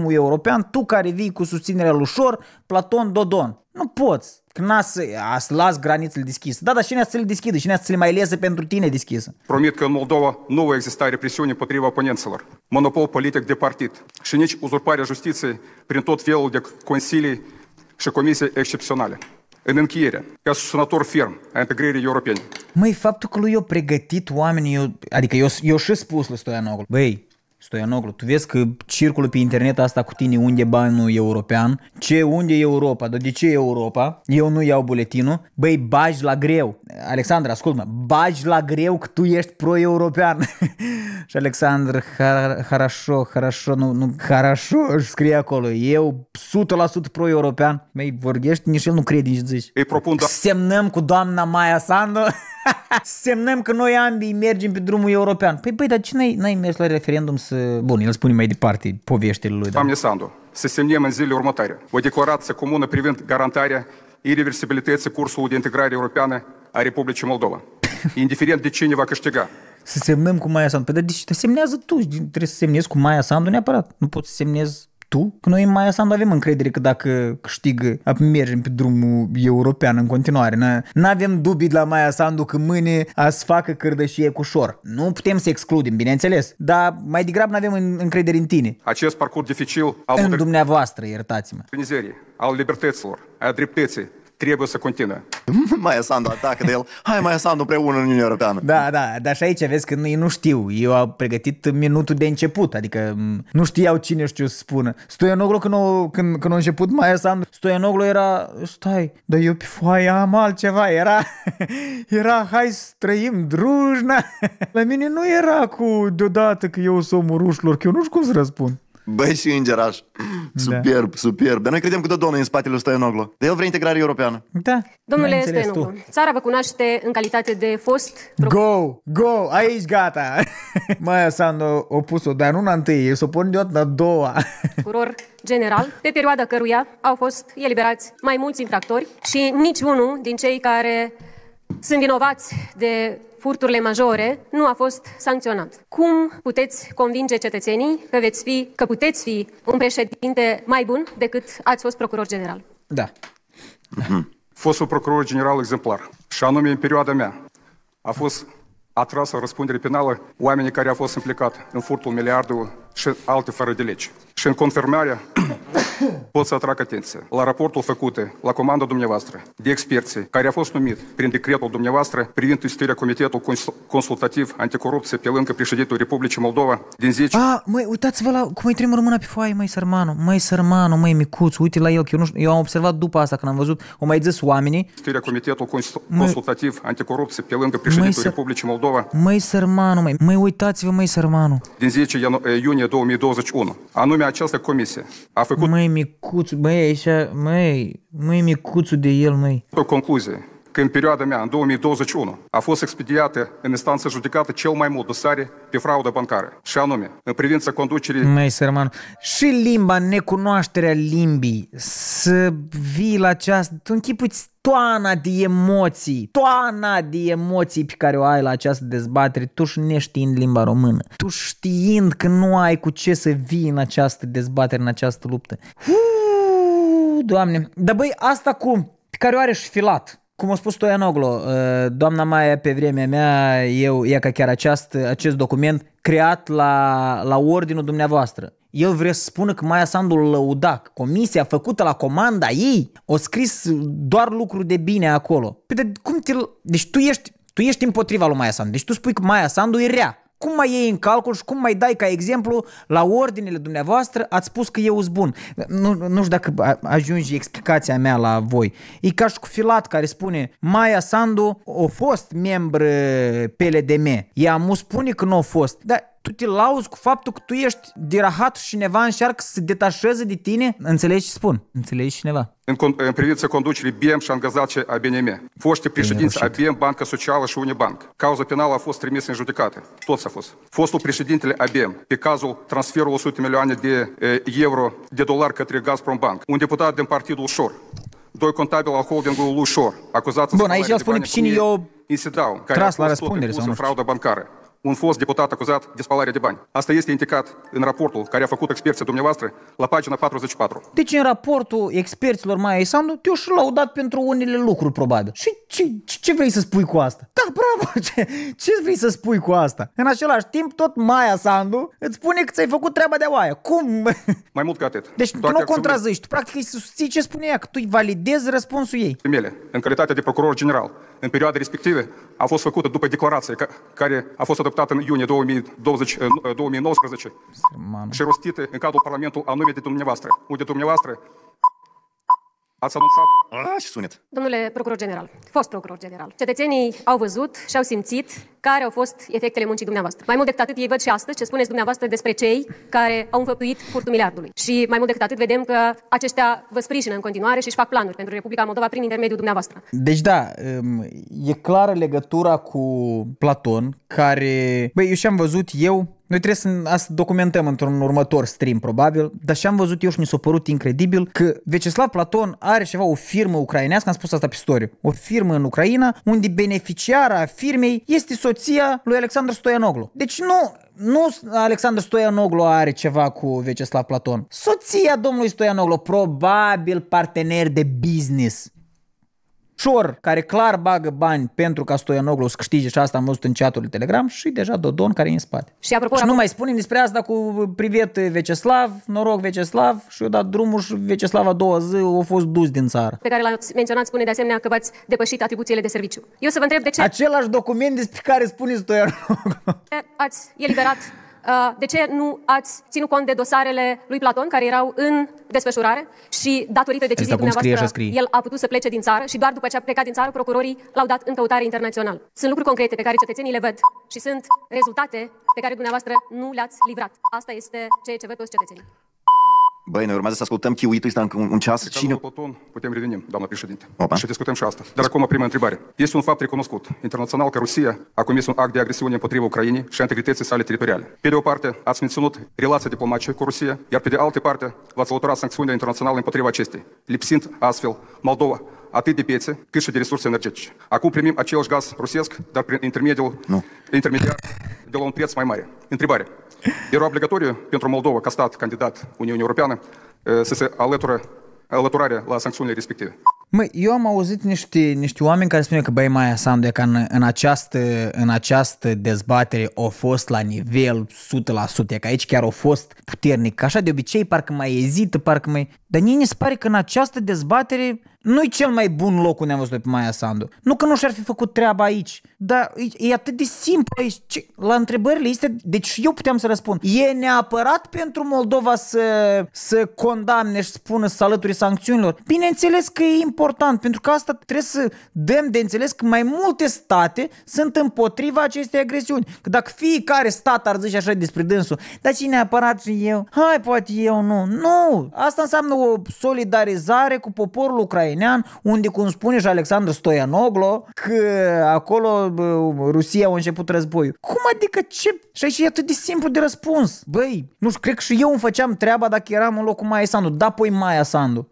european, tu care vii cu susținerea lui Șor, Platon Dodon. Nu poți. Că să las granițele deschise. Da, dar cine să le deschidă? Cine să le mai lese pentru tine deschisă? Promit că în Moldova nu va exista represiune împotriva oponenților, monopol politic de partid și nici uzurparea justiției prin tot felul de consilii și comisii excepționale. În încheiere, ca susținător ferm a integrării europene. Măi, faptul că lui eu pregătit oamenii, adică eu și spus lui Stoianoglu, băi, Stoianoglu, tu vezi că circulă pe internet asta cu tine unde e banul european, unde e Europa, dar de ce e Europa? Eu nu iau buletinul, băi, bagi la greu. Alexandru, ascult-mă, bagi la greu că tu ești pro-european. Și Alexandru, harașo, nu, harașo, scrie acolo, eu 100% pro-european. Băi, vorbești, nici el nu crede, nici zici. Îi propun semnăm cu doamna Maia Sandu. Semnăm că noi ambii mergem pe drumul european. Păi băi, dar ce n-ai mers la referendum să... Bun, el spune mai departe poveștile lui. Doamne Sandu, să semnăm în zilele următoare o declarație comună privind garantarea irreversibilității cursului de integrare europeană a Republicii Moldova, indiferent de cine va câștiga. Să semnăm cu Maia Sandu. Păi dar te semnează tu, trebuie să semnezi cu Maia Sandu neapărat. Nu poți să semnezi tu? Că noi în Maia Sandu avem încredere că dacă câștigă, mergem pe drumul european în continuare. N-avem dubii de la Maia Sandu că mâine a să facă cârdășie cu Șor. Nu putem să excludem, bineînțeles, dar mai degrabă n-avem încredere în tine. Acest parcurs dificil în dumneavoastră, iertați-mă. Al libertăților, a dreptății, trebuie să continue. Maia Sandu atacă de el. Hai, Maia Sandu împreună în Uniunea Europeană. Da, dar și aici vezi că ei nu știu. Eu am pregătit minutul de început, adică nu știau cine știu să spună. Stoianoglu când a început Maia Sandu, Stoianoglu era, stai, dar eu pe foaia am altceva, era hai să trăim drujna. La mine nu era cu deodată că eu sunt omul rușilor, că eu nu știu cum să răspund. Băi, și îngeraș. Superb, superb. Dar noi credem că Dodon e în spatele lui Stoianoglu. Dar el vrea integrare europeană. Da. Domnule Stoianoglu, țara vă cunoaște în calitate de fost... Go! Aici gata! Maia Sandu a pus-o, dar nu în întâi, s-o pun deodată în a doua. Procuror general, pe perioada căruia au fost eliberați mai mulți infractori și niciunul din cei care sunt vinovați de furturile majore nu a fost sancționat. Cum puteți convinge cetățenii că puteți fi un președinte mai bun decât ați fost procuror general? Da. Fostul procuror general exemplar, și anume în perioada mea, a fost atrasă răspundere penală oamenii care au fost implicați în furtul miliardului și alte fără de legi. Și în confirmarea pot să atrag atenție la raportul făcut la comanda dumneavoastră de experții care a fost numit prin decretul dumneavoastră privind instituirea Comitetul Consultativ Anticorupție pe lângă președintul Republicii Moldova din 10... Măi, uitați-vă la cum îi tremură mâna pe foaie, măi sărmanu, măi micuț, uite la el, că eu am observat după asta când am văzut, o mai zis oamenii... Instituirea Comitetul Consultativ Anticorupție pe lângă președintul Republicii Moldova... Măi sărmanu, măi uitați-vă, măi sărmanu. Din 10 iunie 2021. Anume această comisie a făcut... Măi micuț, măi micuțul de el, măi. O concluzie că în perioada mea, în 2021, a fost expediată în instanță judecată cel mai mult dosare pe fraudă bancară. Și anume, în privința conducerii... Măi, sărmanu, și limba, necunoașterea limbii, să vii la această... Tu închipuiți toana de emoții pe care o ai la această dezbatere, tu și neștiind limba română, tu știind că nu ai cu ce să vii în această dezbatere, în această luptă. Doamne, dar băi, asta pe care o are și filat. Cum a spus Stoianoglu, doamna Maia pe vremea mea, e ca chiar acest document creat la ordinul dumneavoastră. El vrea să spună că Maia Sandu îl lăuda, comisia făcută la comanda ei, o scris doar lucruri de bine acolo. Deci tu ești împotriva lui Maia Sandu, deci tu spui că Maia Sandu e rea. Cum mai iei în calcul și cum mai dai ca exemplu la ordinele dumneavoastră ați spus că eu sunt bun? Nu știu dacă ajunge explicația mea la voi. E ca și cu Filat care spune Maia Sandu a fost membru PLDM. Ea mu spune că nu a fost. Dar tu te lauzi cu faptul că tu ești dirahat și cineva încearcă să se detașeze de tine? Înțelegi ce spun? Înțelegi cineva? În privința conducerii BM și angajații ABNM, foștii președinți ABM, Banca Socială și Unibank. Cauza penală a fost trimisă în judecată. Toți a fost. Fostul președintele ABM, pe cazul transferului 100 milioane de euro, de dolari către Gazprom Bank. Un deputat din partidul Șor. Doi contabili al holdingului lui Șor, acuzați Bun, aici el spune pe cine eu Insidau, care tras a la fost răspundere sau nu fraudă bancară. un fost deputat acuzat de spălare de bani. Asta este indicat în raportul care a făcut experții dumneavoastră la pagina 44. Deci în raportul experților Maia Sandu te-au și laudat pentru unele lucruri, probabil. Și ce vrei să spui cu asta? Da, bravo! Ce vrei să spui cu asta? În același timp, tot Maia Sandu îți spune că ți-ai făcut treaba de oaia. Cum? Mai mult ca atât. Deci tu nu contrazici, tu practic îi susții ce spune ea, că tu îi validezi răspunsul ei. Mele, în calitate de procuror general, în perioada respectivă, a fost făcută după declarație care a fost adoptată în iunie 2019 și rostită în cadrul Parlamentului anume de dumneavoastră, unde dumneavoastră ați anunțat... Ce sunet! Domnule procuror general, fost procuror general, cetățenii au văzut și au simțit care au fost efectele muncii dumneavoastră. Mai mult decât atât, ei văd și astăzi ce spuneți dumneavoastră despre cei care au înfăptuit furtul miliardului. Și mai mult decât atât, vedem că aceștia vă sprijină în continuare și își fac planuri pentru Republica Moldova prin intermediul dumneavoastră. Deci da, e clară legătura cu Platon, care... Băi, eu și-am văzut eu... Noi trebuie să documentăm într-un următor stream, probabil, dar și-am văzut eu și mi s-a părut incredibil că Vyacheslav Platon are ceva, o firmă ucrainească, am spus asta pe story, o firmă în Ucraina, unde beneficiara firmei este soția lui Alexandru Stoianoglu. Deci nu Alexandru Stoianoglu are ceva cu Vyacheslav Platon. Soția domnului Stoianoglu, probabil partener de business. Șor, care clar bagă bani pentru ca Stoianoglu să câștige, și asta am văzut în chatul Telegram, și deja Dodon care e în spate. Și apropo, nu mai spunem despre asta cu privet Vyacheslav, noroc Vyacheslav, și eu dat drumul și Vyacheslav a doua zi a fost dus din țară. Pe care l-ați menționat spune de asemenea că v-ați depășit atribuțiile de serviciu. Eu să vă întreb de ce... Același document despre care spune Stoianoglu. Ați eliberat, de ce nu ați ținut cont de dosarele lui Platon care erau în desfășurare și datorită deciziei dumneavoastră el a putut să plece din țară și doar după ce a plecat din țară procurorii l-au dat în căutare internațională. Sunt lucruri concrete pe care cetățenii le văd și sunt rezultate pe care dumneavoastră nu le-ați livrat. Asta este ceea ce văd toți cetățenii. Băi, noi urmează să ascultăm chiuitul ăsta încă un ceas. Cine... Platon, putem reveni, doamnă președinte. Opa. Și discutăm și asta. Dar acum, prima întrebare. Este un fapt recunoscut internațional că Rusia a comis un act de agresiune împotriva Ucrainei și a integrității sale teritoriale. Pe de o parte, ați menținut relația diplomatice cu Rusia, iar pe de altă parte, v-ați alăturat sancțiunile internaționale împotriva acestei, lipsind astfel Moldova atât de piețe, cât și de resurse energetice. Acum primim același gaz rusesc, dar prin intermediar de la un preț mai mare. Întrebare. Era obligatoriu pentru Moldova, ca stat candidat Uniunii Europeană, să se alăturare la sancțiunile respective? Măi, eu am auzit niște oameni care spune că, băi, Maia Sandu, că în această dezbatere a fost la nivel 100%, că aici chiar a fost puternic. Așa de obicei, parcă mai ezită, parcă mai... Dar mie ne se pare că în această dezbatere nu-i cel mai bun loc unde am văzut pe Maia Sandu. Nu că nu și-ar fi făcut treaba aici, dar e atât de simplu aici. La întrebările astea, deci eu puteam să răspund. E neapărat pentru Moldova să condamne și spună să alături sancțiunilor? Bineînțeles că e important, pentru că asta trebuie să dăm de înțeles că mai multe state sunt împotriva acestei agresiuni. Că dacă fiecare stat ar zice așa despre dânsul, dar ce neapărat și eu? Hai, poate eu nu. Nu! Asta înseamnă o solidarizare cu poporul ucrainean, unde, cum spune și Alexandru Stoianoglu, că acolo Rusia a început războiul. Cum adică ce? Și aici e atât de simplu de răspuns. Băi, nu știu, cred că și eu îmi făceam treaba dacă eram în locul Maia Sandu. Da, păi Maia Sandu.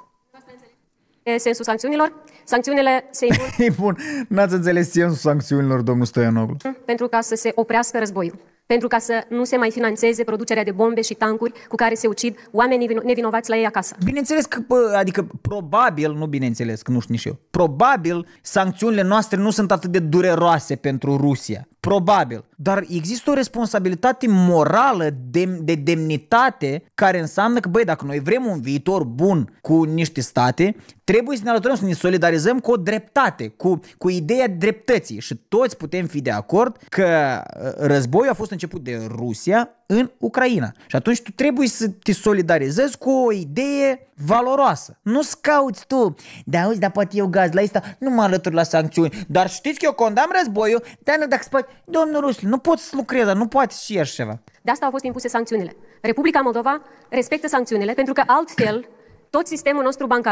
Sensul sancțiunilor. Sancțiunile se impun... E bun, n-ați înțeles sensul sancțiunilor, domnul Stoianoglu. Pentru ca să se oprească războiul. Pentru ca să nu se mai finanțeze producerea de bombe și tancuri cu care se ucid oamenii nevinovați la ei acasă. Bineînțeles că, adică probabil, nu bineînțeles, că nu știu nici eu, probabil sancțiunile noastre nu sunt atât de dureroase pentru Rusia. Probabil. Dar există o responsabilitate morală de demnitate care înseamnă că, băi, dacă noi vrem un viitor bun cu niște state, trebuie să ne alăturăm, să ne solidarizăm cu o dreptate, cu ideea dreptății. Și toți putem fi de acord că războiul a fost început de Rusia în Ucraina. Și atunci tu trebuie să te solidarizezi cu o idee valoroasă. Nu-ți cauți tu. Da, auzi, dar poate eu gaz la asta, nu mă alătur la sancțiuni. Dar știți că eu condamn războiul, dar nu dacă spui, domnul Rusli, nu poți să lucrezi, dar nu poți și așa ceva. De asta au fost impuse sancțiunile. Republica Moldova respectă sancțiunile pentru că altfel tot sistemul nostru bancar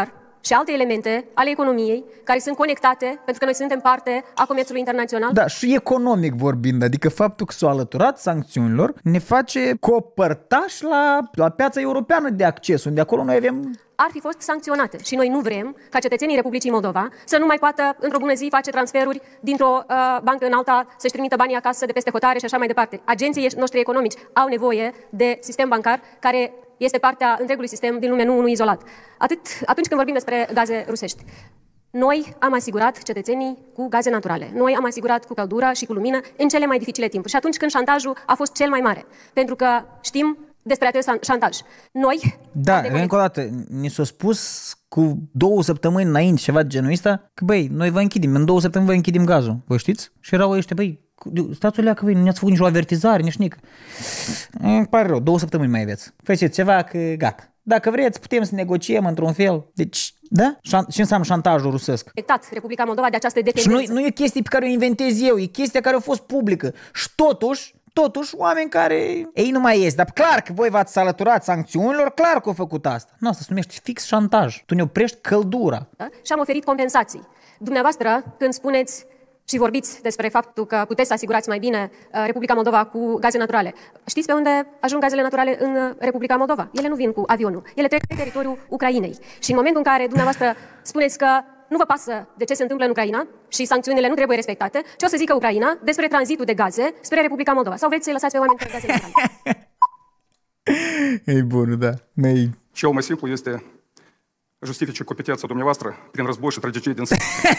și alte elemente ale economiei care sunt conectate, pentru că noi suntem parte a comerțului internațional. Da, și economic vorbind, adică faptul că s-au alăturat sancțiunilor ne face copărtași la piața europeană de acces, unde acolo noi avem... Ar fi fost sancționate și noi nu vrem ca cetățenii Republicii Moldova să nu mai poată într-o bună zi face transferuri dintr-o bancă în alta, să-și trimită banii acasă de peste hotare și așa mai departe. Agenții noștri economici au nevoie de sistem bancar care este partea întregului sistem din lume, nu unul izolat. Atunci când vorbim despre gaze rusești, noi am asigurat cetățenii cu gaze naturale. Noi am asigurat cu căldură și cu lumină în cele mai dificile timpuri. Și atunci când șantajul a fost cel mai mare. Pentru că știm despre acest șantaj. Noi... Da, încă o dată, ni s-a spus cu 2 săptămâni înainte ceva de genul ăsta, că băi, noi vă închidem, în 2 săptămâni vă închidem gazul. Vă știți? Și erau ăștia, băi, stați o leacă, băi, nu ne-ați făcut nicio avertizare, nici nic. Îmi pare rău, 2 săptămâni mai aveți. Faceți ceva că gata. Dacă vreți, putem să negociem într-un fel. Deci, da? Ce înseamnă șantajul rusesc? Republica Moldova de această dependență. Și nu e chestie pe care o inventez eu, e chestia care a fost publică. Și totuși, oameni care... Ei, nu mai este, dar clar că voi v-ați alăturat sancțiunilor, clar că au făcut asta. Nu, asta se numește fix șantaj. Tu ne oprești căldura. Da? Și am oferit compensații. Dumneavoastră, când spuneți și vorbiți despre faptul că puteți să asigurați mai bine Republica Moldova cu gaze naturale. Știți pe unde ajung gazele naturale în Republica Moldova? Ele nu vin cu avionul. Ele trec pe teritoriul Ucrainei. Și în momentul în care dumneavoastră spuneți că nu vă pasă de ce se întâmplă în Ucraina și sancțiunile nu trebuie respectate, ce o să zică Ucraina despre tranzitul de gaze spre Republica Moldova? Sau vreți să-i lăsați pe oameni pe gaze naturale? E bun, da. Cel mai simplu este justifice competența dumneavoastră prin război și tragedie din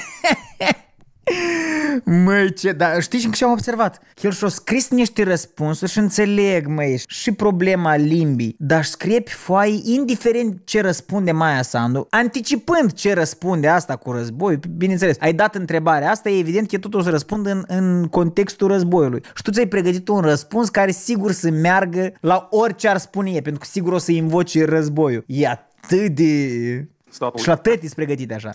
Măi, ce, dar știi ce am observat? El și-a scris niște răspunsuri și înțeleg, măi, și problema limbii, dar scrie pe foaie, indiferent ce răspunde Maia Sandu, anticipând ce răspunde asta cu război. Bineînțeles, ai dat întrebarea asta, e evident că totul o să răspundă în contextul războiului. Și tu ți-ai pregătit un răspuns care sigur să meargă la orice ar spune e, pentru că sigur o să invoce războiul. E atât de... Și atât e pregătit așa.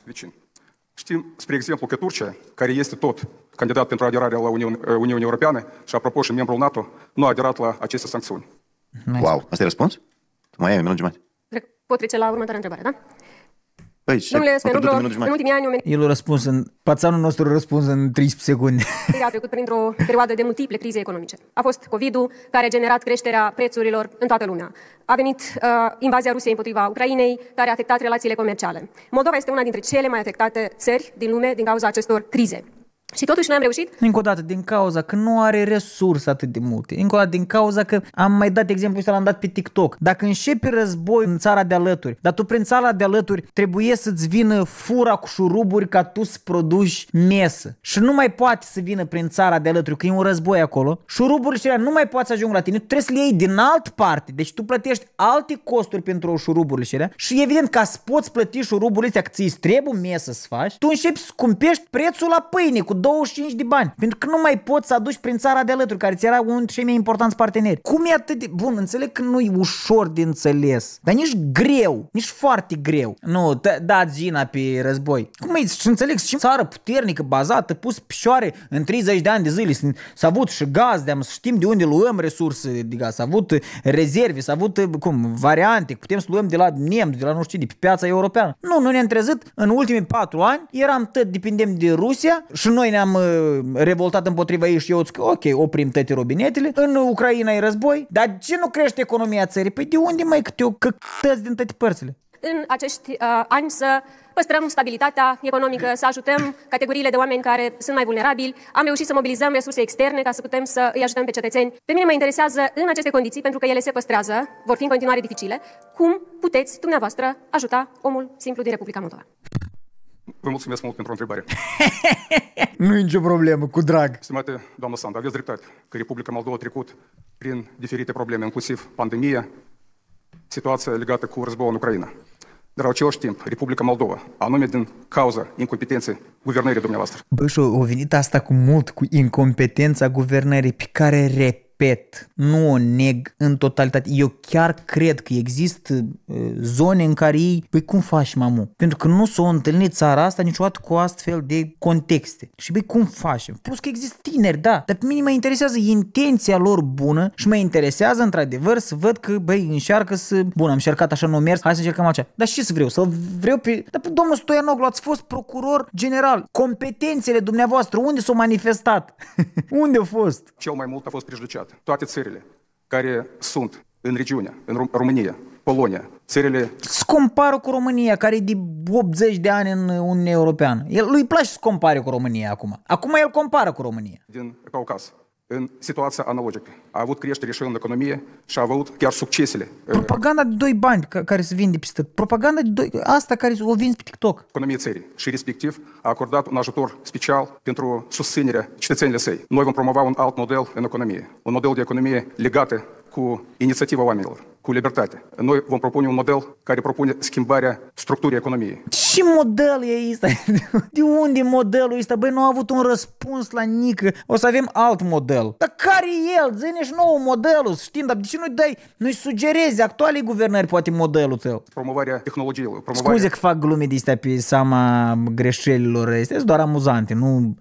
Știm, spre exemplu, că Turcia, care este tot candidat pentru aderarea la Uniunea Europeană și, apropo, și membrul NATO, nu a aderat la aceste sancțiuni. Wow, asta e răspuns? Mai ai un minut jumătate. Pot trece la următoarea întrebare, da? Păi, domnule Smeruglo, în ultimii ani... El a răspuns pațanul nostru a răspuns în 13 secunde. A trecut printr-o perioadă de multiple crize economice. A fost COVID-ul care a generat creșterea prețurilor în toată lumea. A venit invazia Rusiei împotriva Ucrainei, care a afectat relațiile comerciale. Moldova este una dintre cele mai afectate țări din lume din cauza acestor crize. Și totuși noi am reușit? Încă o dată, din cauza că nu are resurse atât de multe. Încă o dată, din cauza că am mai dat exemplu ăsta, l-am dat pe TikTok. Dacă începe război în țara de alături, dar tu prin țara de alături trebuie să-ți vină fura cu șuruburi ca tu să produci mesă. Și nu mai poate să vină prin țara de alături, că e un război acolo. Șuruburile alea nu mai poate să ajungă la tine, tu trebuie să le iei din alt parte. Deci tu plătești alte costuri pentru șuruburile alea. Și evident, ca să poți plăti șuruburile astea, că ți-i trebuie mesă să faci, tu începi să scumpești prețul la pâine cu 25 de bani. Pentru că nu mai poți să aduci prin țara de alături, care ți era unul dintre cei mai importanți parteneri. Cum e atât de... Bun, înțeleg că nu e ușor de înțeles, dar nici greu, nici foarte greu. Nu, dați vina pe război. Cum e? Și înțeleg, și țară puternică, bazată, pus picioare în 30 de ani de zile. S-a avut și gaz, să știm de unde luăm resurse de gaz, s-a avut rezerve, s-a avut, variante, putem să luăm de la nemți, de la nu știu, de pe piața europeană. Nu ne-am trezit în ultimii 4 ani, eram tot depindem de Rusia și noi ne-am revoltat împotriva ei și eu zic, ok, oprim toate robinetele, în Ucraina e război, dar ce nu crește economia țării? Păi de unde mai câte o căcătăți din toate părțile? În acești ani să păstrăm stabilitatea economică, să ajutăm categoriile de oameni care sunt mai vulnerabili. Am reușit să mobilizăm resurse externe ca să putem să îi ajutăm pe cetățeni. Pe mine mă interesează în aceste condiții, pentru că ele se păstrează, vor fi în continuare dificile, cum puteți dumneavoastră ajuta omul simplu din Republica Moldova? Vă mulțumesc mult pentru întrebare. Nu e nicio problemă, cu drag. Stimate doamnă Sandu, aveți dreptate că Republica Moldova a trecut prin diferite probleme, inclusiv pandemia, situația legată cu războiul în Ucraina. Dar, în același timp, Republica Moldova, anume din cauza incompetenței guvernării dumneavoastră. Bă, și-o venit asta cu incompetența guvernării, pe care, repet, nu o neg în totalitate. Eu chiar cred că există zone în care ei, băi, cum faci, mamu? Pentru că nu s-o întâlnit țara asta niciodată cu astfel de contexte. Și băi, cum facem? Plus că există tineri, da, dar pe mine mă interesează intenția lor bună și mă interesează într-adevăr să văd că, băi, încearcă să... Bun, am încercat așa, nu mers, hai să încercăm așa. Dar ce să vreau? Să vreau pe... Dar domnul Stoianoglu, ați fost procuror general. Competențele dumneavoastră, unde s-au manifestat? Unde au fost? Cel mai mult a fost prejudiciat. Toate țările care sunt în regiune, în România, Polonia, țările... Se compară cu România, care e de 80 de ani în Uniunea Europeană. Lui place să compare cu România acum. Acum el compară cu România. Din Caucaz, în situația analogică, a avut creștere și în economie și a avut chiar succesele. Propaganda de 2 bani care se vinde peste... Propaganda de 2... Asta care o vinzi pe TikTok. Economie țării și respectiv a acordat un ajutor special pentru susținerea cetățenilor săi. Noi vom promova un alt model în economie. Un model de economie legată cu inițiativa oamenilor, cu libertate. Noi vom propune un model care propune schimbarea structurii economiei. Ce model e ăsta? De unde e modelul ăsta? Băi, nu a avut un răspuns la nică. O să avem alt model. Dar care e el? Zi-ne și nou modelul, știm, dar de ce nu-i sugerezi actualei guvernări poate modelul tău? Promovarea tehnologiilor. Scuze că fac glume de astea pe seama greșelilor. Este doar amuzante,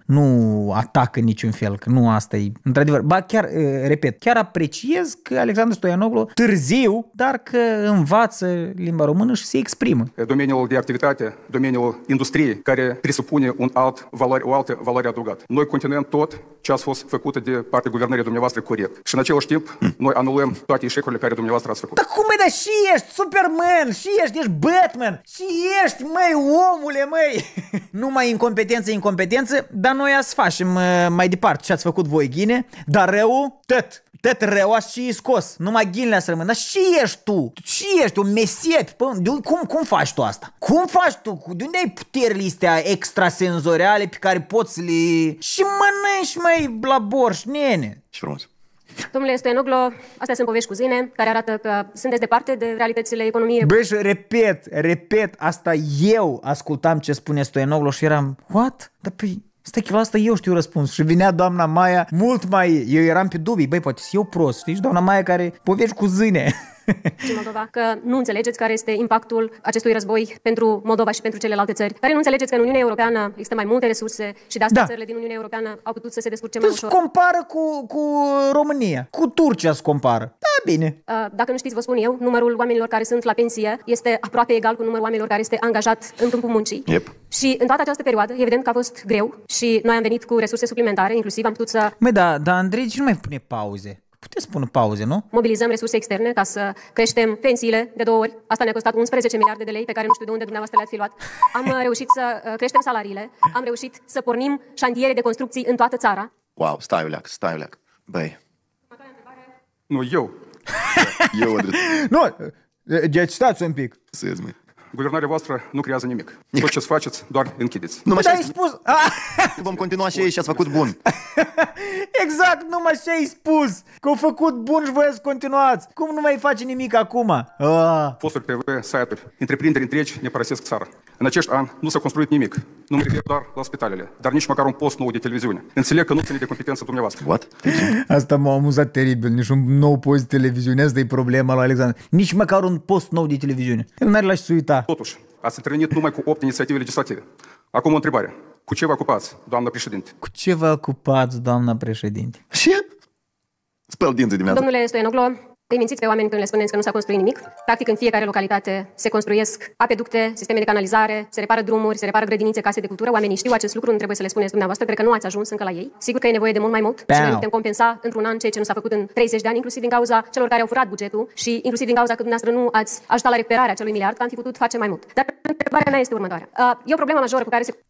nu atacă niciun fel, că nu asta e. Într-adevăr, ba chiar, repet, chiar apreciez că Alexandru Stoianoglu târziu, dar că învață limba română și se exprimă. Domeniul de activitate, domeniul industriei, care presupune o altă valoare adăugată. Noi continuăm tot ce a fost făcut de partea guvernării dumneavoastră corect. Și în același timp, noi anulăm toate eșecurile care dumneavoastră ați făcut. Dar cum e, și ești Superman, și ești Batman, și ești, măi, omule, măi! Numai incompetență, dar noi ați facem mai departe ce ați făcut voi, ghine, dar rău, tot rău ați și scos, numai ghinile să rămân. Dar și ești tu? Și ești un mesie? Cum faci tu asta? Cum faci tu? De unde ai puterile astea extrasenzoriale pe care poți să le... Și mănânci, măi, la borș, nene. Și frumos. Domnule Stoianoglu, astea sunt povești cu zâne care arată că sunteți departe de realitățile economiei. Băi, și repet, asta eu ascultam ce spune Stoianoglu și eram, what? Dar păi... Stai că la asta eu știu răspuns. Și vinea doamna Maia mult mai... Eu eram pe dubii. Băi, poate eu prost. Știi? Doamna Maia care povești cu zâne. Și Moldova, că nu înțelegeți care este impactul acestui război pentru Moldova și pentru celelalte țări, care nu înțelegeți că în Uniunea Europeană există mai multe resurse și de asta țările din Uniunea Europeană au putut să se descurce mai ușor. Se compară cu România, cu Turcia se compară. Da, bine. Dacă nu știți, vă spun eu, numărul oamenilor care sunt la pensie este aproape egal cu numărul oamenilor care este angajat în câmpul muncii. Yep. Și în toată această perioadă, evident că a fost greu și noi am venit cu resurse suplimentare, inclusiv am putut să... Măi, dar Andrei, ce nu mai pune pauze? Puteți spune pauze, nu? Mobilizăm resurse externe ca să creștem pensiile de 2 ori. Asta ne-a costat 11 miliarde de lei pe care nu știu de unde dumneavoastră le-ați fi luat. Am reușit să creștem salariile, am reușit să pornim șantiere de construcții în toată țara. Wow, stai o leac. Băi. Nu, eu. Eu, Nu, deci stați un pic. Să-ți, măi. Guvernarea voastră nu creează nimic. Tot ce faceți, doar închideți. Numai Dar ai spus... Vom continua și ei și ați făcut bun. Exact, numai ce ai spus. Că au făcut bun și voi să continuați. Cum nu mai face nimic acum? Posturi TV, site-uri, întreprinderi întregi ne părăsesc țara. În acești ani nu s-a construit nimic. Nu mă refer doar la spitalele, dar nici măcar un post nou de televiziune. Înțeleg că nu ține de competența dumneavoastră. What? Asta m-a amuzat teribil. Nici un nou post de televiziune. Asta e problema lui Alexandru. Nici măcar un post nou de televiziune. El n-are la să uita. Totuși, ați întâlnit numai cu 8 inițiative legislative. Acum o întrebare. Cu ce vă ocupați, doamnă președinte? Cu ce vă ocupați, doamna președinte? Ce? Spăl dinții dimineața. Domnule Stoianoglu, îi mințiți pe oameni când le spuneți că nu s-a construit nimic. Practic, în fiecare localitate se construiesc apeducte, sisteme de canalizare, se repară drumuri, se repară grădinițe, case de cultură. Oamenii știu acest lucru, nu trebuie să le spuneți dumneavoastră. Cred că nu ați ajuns încă la ei. Sigur că e nevoie de mult mai mult și noi putem compensa într-un an ceea ce nu s-a făcut în 30 de ani, inclusiv din cauza celor care au furat bugetul și inclusiv din cauza că dumneavoastră nu ați ajutat la recuperarea acelui miliard, că am fi putut face mai mult. Dar întrebarea mea este următoarea. E o problemă majoră cu care se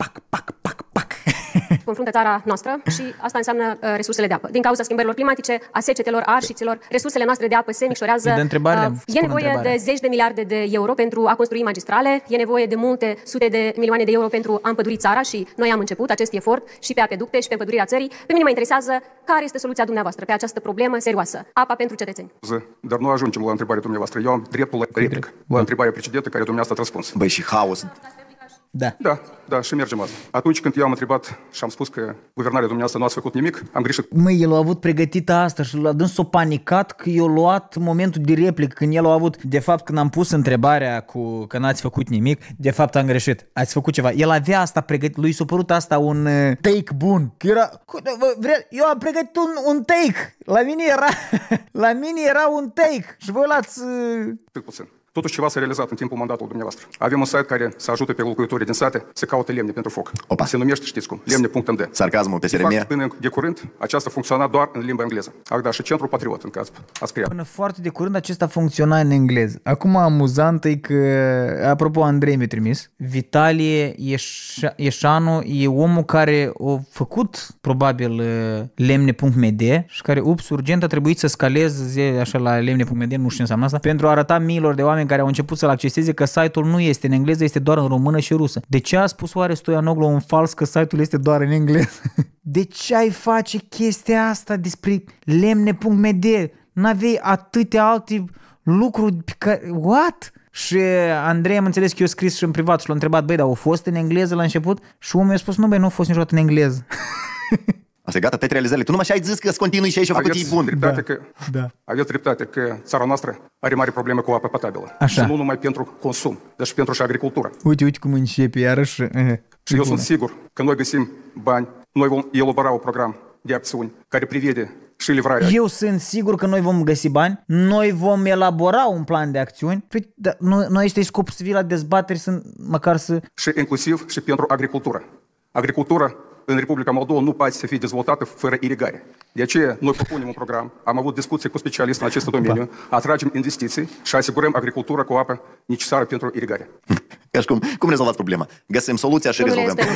confruntă țara noastră și asta înseamnă resursele de apă. Din cauza schimbărilor climatice, a secetelor, a arșiților, resursele noastre de apă se micșorează. E nevoie de 10 de miliarde de euro pentru a construi magistrale, e nevoie de multe sute de milioane de euro pentru a împăduri țara și noi am început acest efort și pe apeducte și pe împădurirea țării. Pe mine mă interesează care este soluția dumneavoastră pe această problemă serioasă. Apa pentru cetățeni. Dar nu ajungem la întrebarea dumneavoastră. Eu am dreptul la replică. La întrebarea precedentă care dumneavoastră ați răspuns. Băi, și haos. Da, și mergem asta. Atunci când eu am întrebat și am spus că guvernarea dumneavoastră nu ați făcut nimic, am greșit. Măi, el a avut pregătită asta și l-a dâns s-o panicat că i-a luat momentul de replică, când el a avut, de fapt, când am pus întrebarea cu că n-ați făcut nimic, de fapt am greșit. Ați făcut ceva. El avea asta pregătit, lui s-a părut asta un take bun. Că era, eu am pregătit un take. La mine era un take. Și voi l-ați... Puțin. Totuși ceva s-a realizat în timpul mandatului dumneavoastră. Avem un site care să ajute pe locuitorii din sate să caute lemne pentru foc. Opa. Se numește, știți cum, lemne.md. Sarcasmul pe De SRM. fapt, până de curând, aceasta funcționa doar în limba engleză. Da, și Centrul Patriot, în caz, ați creat. Până foarte de curând acesta funcționa în engleză. Acum amuzant e că, apropo, Andrei mi-a trimis, Vitalie Ieșanu e omul care a făcut probabil lemne.md și care, urgent a trebuit să scaleze așa la lemne.md, nu știu ce înseamnă asta, pentru a arăta miilor de oameni care au început să-l acceseze că site-ul nu este în engleză, este doar în română și rusă. De ce a spus oare Stoianoglu un fals că site-ul este doar în engleză? De ce ai face chestia asta despre lemne.md? N-avei atâtea alte lucruri pe care... What? Și Andrei am înțeles că eu scris și în privat și l-a întrebat, băi, dar au fost în engleză la început? Și omul i-a spus, nu, băi, nu a fost niciodată în engleză. Asta e gata, toate realizările. Tu numai și ai zis că îți continui și aici și-a făcut ei bun. Aveți dreptate că țara noastră are mari probleme cu apă potabilă. Așa. Și nu numai pentru consum, dar și pentru și agricultură. Uite cum începe iarăși. Și eu sunt sigur că noi găsim bani, noi vom elabora un program de acțiuni care prevede și livrarea. Eu sunt sigur că noi vom găsi bani, noi vom elabora un plan de acțiuni. Păi, da, noi este scopul să vii la dezbateri, măcar să... Și inclusiv și pentru agricultură. Agricultura în Republica Moldova nu poate să fie dezvoltată fără irigare. De aceea, noi propunem un program, am avut discuții cu specialiști în acest domeniu, atragem investiții și asigurăm agricultura cu apă necesară pentru irigare. Ca și cum rezolvați problema? Găsim soluția și rezolvăm problema.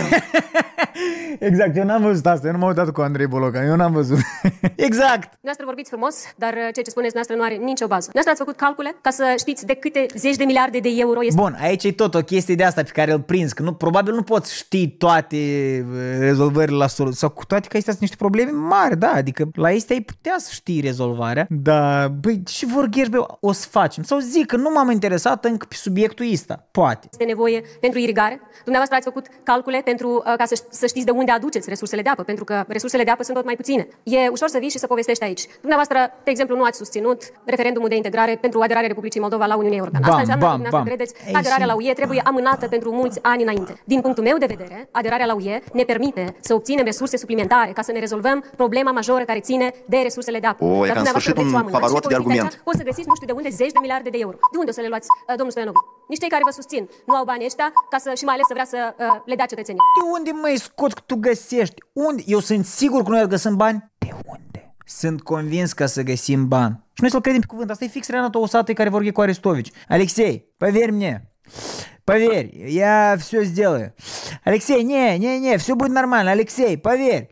Exact, eu n-am văzut asta, eu nu m-am uitat cu Andrei Boloca, eu n-am văzut. Exact! Noastră vorbiți frumos, dar ceea ce spuneți noastră nu are nicio bază. Noastră ați făcut calcule ca să știți de câte zeci de miliarde de euro este... Bun, aici e tot o chestie de asta pe care îl prins, că probabil nu poți ști toate rezolvările la soluție, sau cu toate că astea sunt niște probleme mari, da, adică la astea ai putea să știi rezolvarea, dar, băi, și vorghești, băi, o să facem, sau zic că nu m-am interesat încă pe subiectul ăsta, poate. Este nevoie pentru irigare. Dumneavoastră ați făcut calcule pentru ca să știți de unde aduceți resursele de apă, pentru că resursele de apă sunt tot mai puține. E ușor să vii și să povestești aici. Dumneavoastră, de exemplu, nu ați susținut referendumul de integrare pentru aderarea Republicii Moldova la Uniunea Europeană. Asta înseamnă că dumneavoastră credeți că aderarea la UE trebuie amânată pentru mulți ani înainte. Din punctul meu de vedere, aderarea la UE ne permite să obținem resurse suplimentare ca să ne rezolvăm problema majoră care ține de resursele de apă. E ca în sfârșit un pavarot de argument. O să găsiți nu știu de unde zeci de miliarde de euro. De unde o să le luați, domnul Stoianoglu? Nici cei care vă susțin nu au banii ăștia ca să și mai ales să vrea să le dea cetățenii. De unde mai scoți că tu găsești? Unde? Eu sunt sigur că noi găsim bani. De unde? Sunt convins că să găsim bani. Și noi să-l credem pe cuvânt. Asta e fix Renato Usatый, care vorbește cu Arestovici. Alexei, поверь мне. Поверь, я все сделаю. Alexei, не, все будет нормально. Alexei, поверь.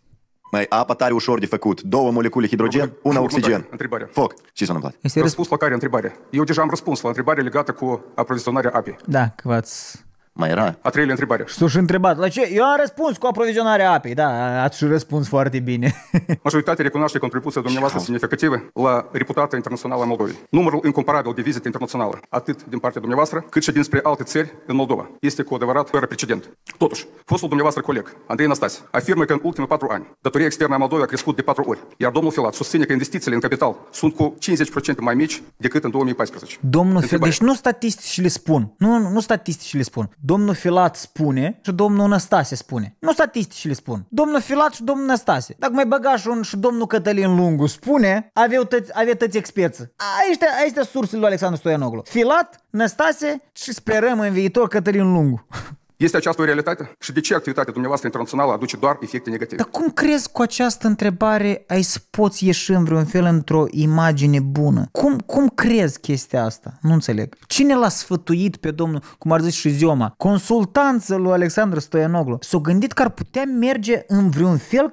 Mai apa tare ușor de făcut. 2 molecule hidrogen, una oxigen. Întrebare. Foc. Ce s-a întâmplat? Răspuns la care întrebare? Eu deja am răspuns la întrebare legată cu aprovizionarea apei. Da, că v-ați... Mai era? A treilea întrebare. Și s-a întrebat, la ce? Eu am răspuns cu aprovizionarea apei, da, ați și răspuns foarte bine. Majoritatea recunoaște contribuția dumneavoastră semnificativă la reputația internațională a Moldovei. Numărul incomparabil de vizite internaționale, atât din partea dumneavoastră, cât și dinspre alte țări în Moldova, este cu adevărat fără precedent. Totuși, fostul dumneavoastră coleg, Andrei Năstase, afirmă că în ultimii 4 ani, datoria externă a Moldovei a crescut de 4 ori, iar domnul Filat susține că investițiile în capital sunt cu 50% mai mici decât în 2014. Domnul Filat, deci nu statisticile spun, nu statisticile spun. Domnul Filat spune și domnul Năstase spune. Nu statisticile spun. Domnul Filat și domnul Năstase. Dacă mai băga și domnul Cătălin Lungu spune, avea tăți experți. Aici sursele lui Alexandru Stoianoglu. Filat, Năstase și sperăm în viitor Cătălin Lungu. Este această o realitate? Și de ce activitatea dumneavoastră internațională aduce doar efecte negative? Dar cum crezi cu această întrebare ai să poți ieși în vreun fel într-o imagine bună? Cum crezi chestia asta? Nu înțeleg. Cine l-a sfătuit pe domnul, cum ar zice și Zioma, consultanță lui Alexandru Stoianoglu? S-a gândit că ar putea merge în vreun fel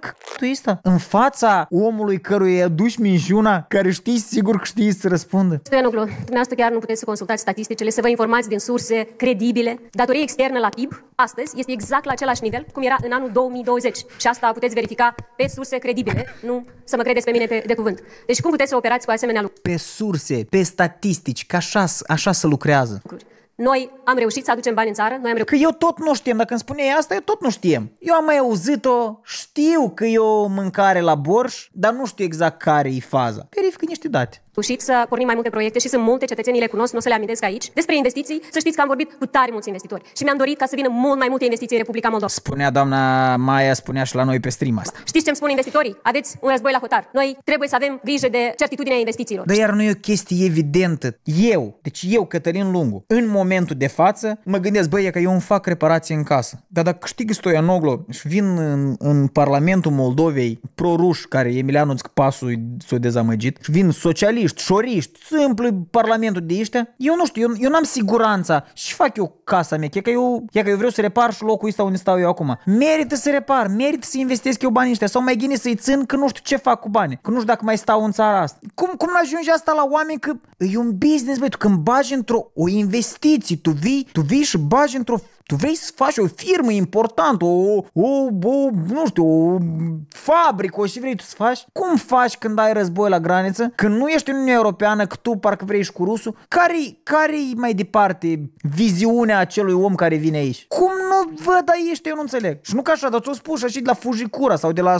în fața omului căruia i-a dus minciuna, care știi sigur că știi să răspundă? Stoianoglu, dumneavoastră chiar nu puteți să consultați statisticile, să vă informați din surse credibile. Datoria externă la PIB astăzi este exact la același nivel cum era în anul 2020. Și asta puteți verifica pe surse credibile, nu să mă credeți pe mine de cuvânt. Deci cum puteți să operați cu asemenea lucruri? Pe surse, pe statistici, că așa se lucrează. Noi am reușit să aducem bani în țară, noi am Că eu tot nu știam, dacă îmi spuneai asta, eu tot nu știam. Eu am mai auzit-o, știu că e o mâncare la borș, dar nu știu exact care e faza. Verifică niște date. reușit să pornim mai multe proiecte și sunt multe, cetățenii le cunosc, nu o să le amintesc aici. Despre investiții, să știți că am vorbit cu tare mulți investitori și mi-am dorit ca să vină mult mai multe investiții în Republica Moldova. Spunea doamna Maia, spunea și la noi pe stream asta. Știți ce îmi spun investitorii? Aveți un război la hotar. Noi trebuie să avem grijă de certitudinea investițiilor. Dar iar nu e o chestie evidentă. Eu, Cătălin Lungu, în momentul de față, mă gândesc, băi, că eu îmi fac reparații în casă. Dar dacă câștigă Stoianoglu și vin în Parlamentul Moldovei proruși, care Emilianu Pasul s-a dezamăgit, și vin socialiști, șoriști, simplu Parlamentul de ăștia, eu nu știu, eu n-am siguranța și fac eu casa mea, că eu vreau să repar și locul ăsta unde stau eu acum. Merită să repar, merită să investesc eu banii ăștia sau mai gine să-i țin că nu știu ce fac cu bani, că nu știu dacă mai stau în țara asta. Cum nu ajunge asta la oameni că e un business, băi, tu când bagi o investiție, tu vii și bagi tu vrei să faci o firmă importantă, nu știu, o fabrică, și vrei tu să faci? Cum faci când ai război la graniță? Când nu ești în Uniunea Europeană, că tu parcă vrei și cu rusul? Care-i mai departe viziunea acelui om care vine aici? Cum nu văd aici? Eu nu înțeleg. Și nu ca așa, dar ți-o spus și de la Fujikura sau de la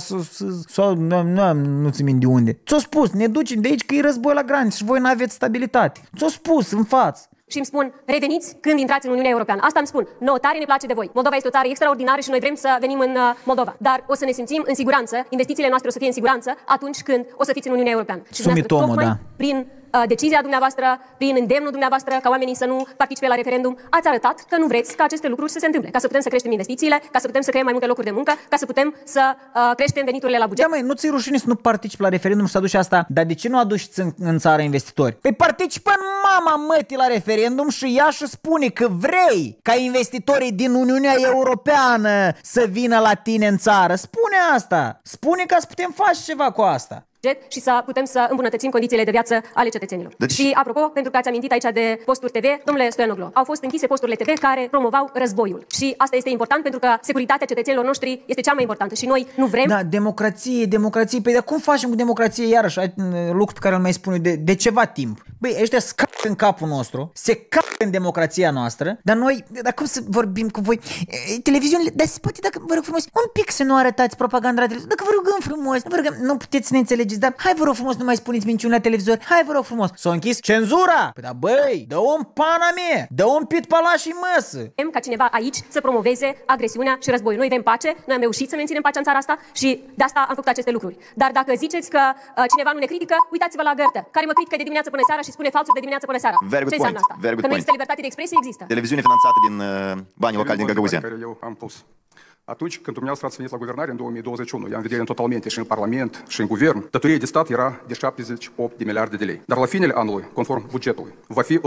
nu ți de unde. Ți-o spus, ne ducem de aici că e război la graniță și voi n-aveți stabilitate. Ți-o spus în față. Și îmi spun, reveniți când intrați în Uniunea Europeană. Asta îmi spun, nouă tare ne place de voi. Moldova este o țară extraordinară și noi vrem să venim în Moldova. Dar o să ne simțim în siguranță, investițiile noastre o să fie în siguranță atunci când o să fiți în Uniunea Europeană. Și Sumitomo, prin decizia dumneavoastră, prin îndemnul dumneavoastră ca oamenii să nu participe la referendum, ați arătat că nu vreți ca aceste lucruri să se întâmple, ca să putem să creștem investițiile, ca să putem să creăm mai multe locuri de muncă, ca să putem să creștem veniturile la buget. Da, măi, nu ți-e rușine să nu participi la referendum și să aduci asta, dar de ce nu aduci în țară investitori? Păi participă în mama mătii la referendum și ea și spune că vrei ca investitorii din Uniunea Europeană să vină la tine în țară. Spune asta! Spune ca să putem face ceva cu asta. Și să putem să îmbunătățim condițiile de viață ale cetățenilor. Și apropo, pentru că ați amintit aici de posturi TV, domnule Stoianoglu, au fost închise posturile TV care promovau războiul. Și asta este important pentru că securitatea cetățenilor noștri este cea mai importantă și noi nu vrem. Da, democrație. Păi dar cum facem cu democrație iarăși? Lucru pe care îl mai spun eu de ceva timp. Băi, ăștia scapă în capul nostru, se capă în democrația noastră, dar noi, dar cum să vorbim cu voi? Televiziunile, dar se poate, dacă vă rog frumos, un pic să nu arătați propaganda la televizor, dacă vă rugăm frumos, nu puteți să ne înțelegeți, dar hai vă rog frumos, nu mai spuneți minciuni la televizor, hai vă rog frumos. S-a închis cenzura! Păi da, băi, dă-o în pana mea, dă-o în pit palașii măsă. Vrem ca cineva aici să promoveze agresiunea și războiul. Noi vrem pace, noi am reușit să menținem pacea în țara asta și de asta am făcut aceste lucruri. Dar dacă ziceți că cineva nu ne critică, uitați-vă la Gărtă, care mă critică de dimineață până seara și spune falsuri de dimineață până seara. Ce înseamnă asta? Că nu există libertate de expresie? Există. Televiziune finanțată din banii locali din Găgăuzia. Eu am pus. Atunci când dumneavoastră ați venit la guvernare în 2021, i-am vedere totalmente și în Parlament și în Guvern, datoria de stat era de 78 de miliarde de lei. Dar la finele anului, conform bugetului, va fi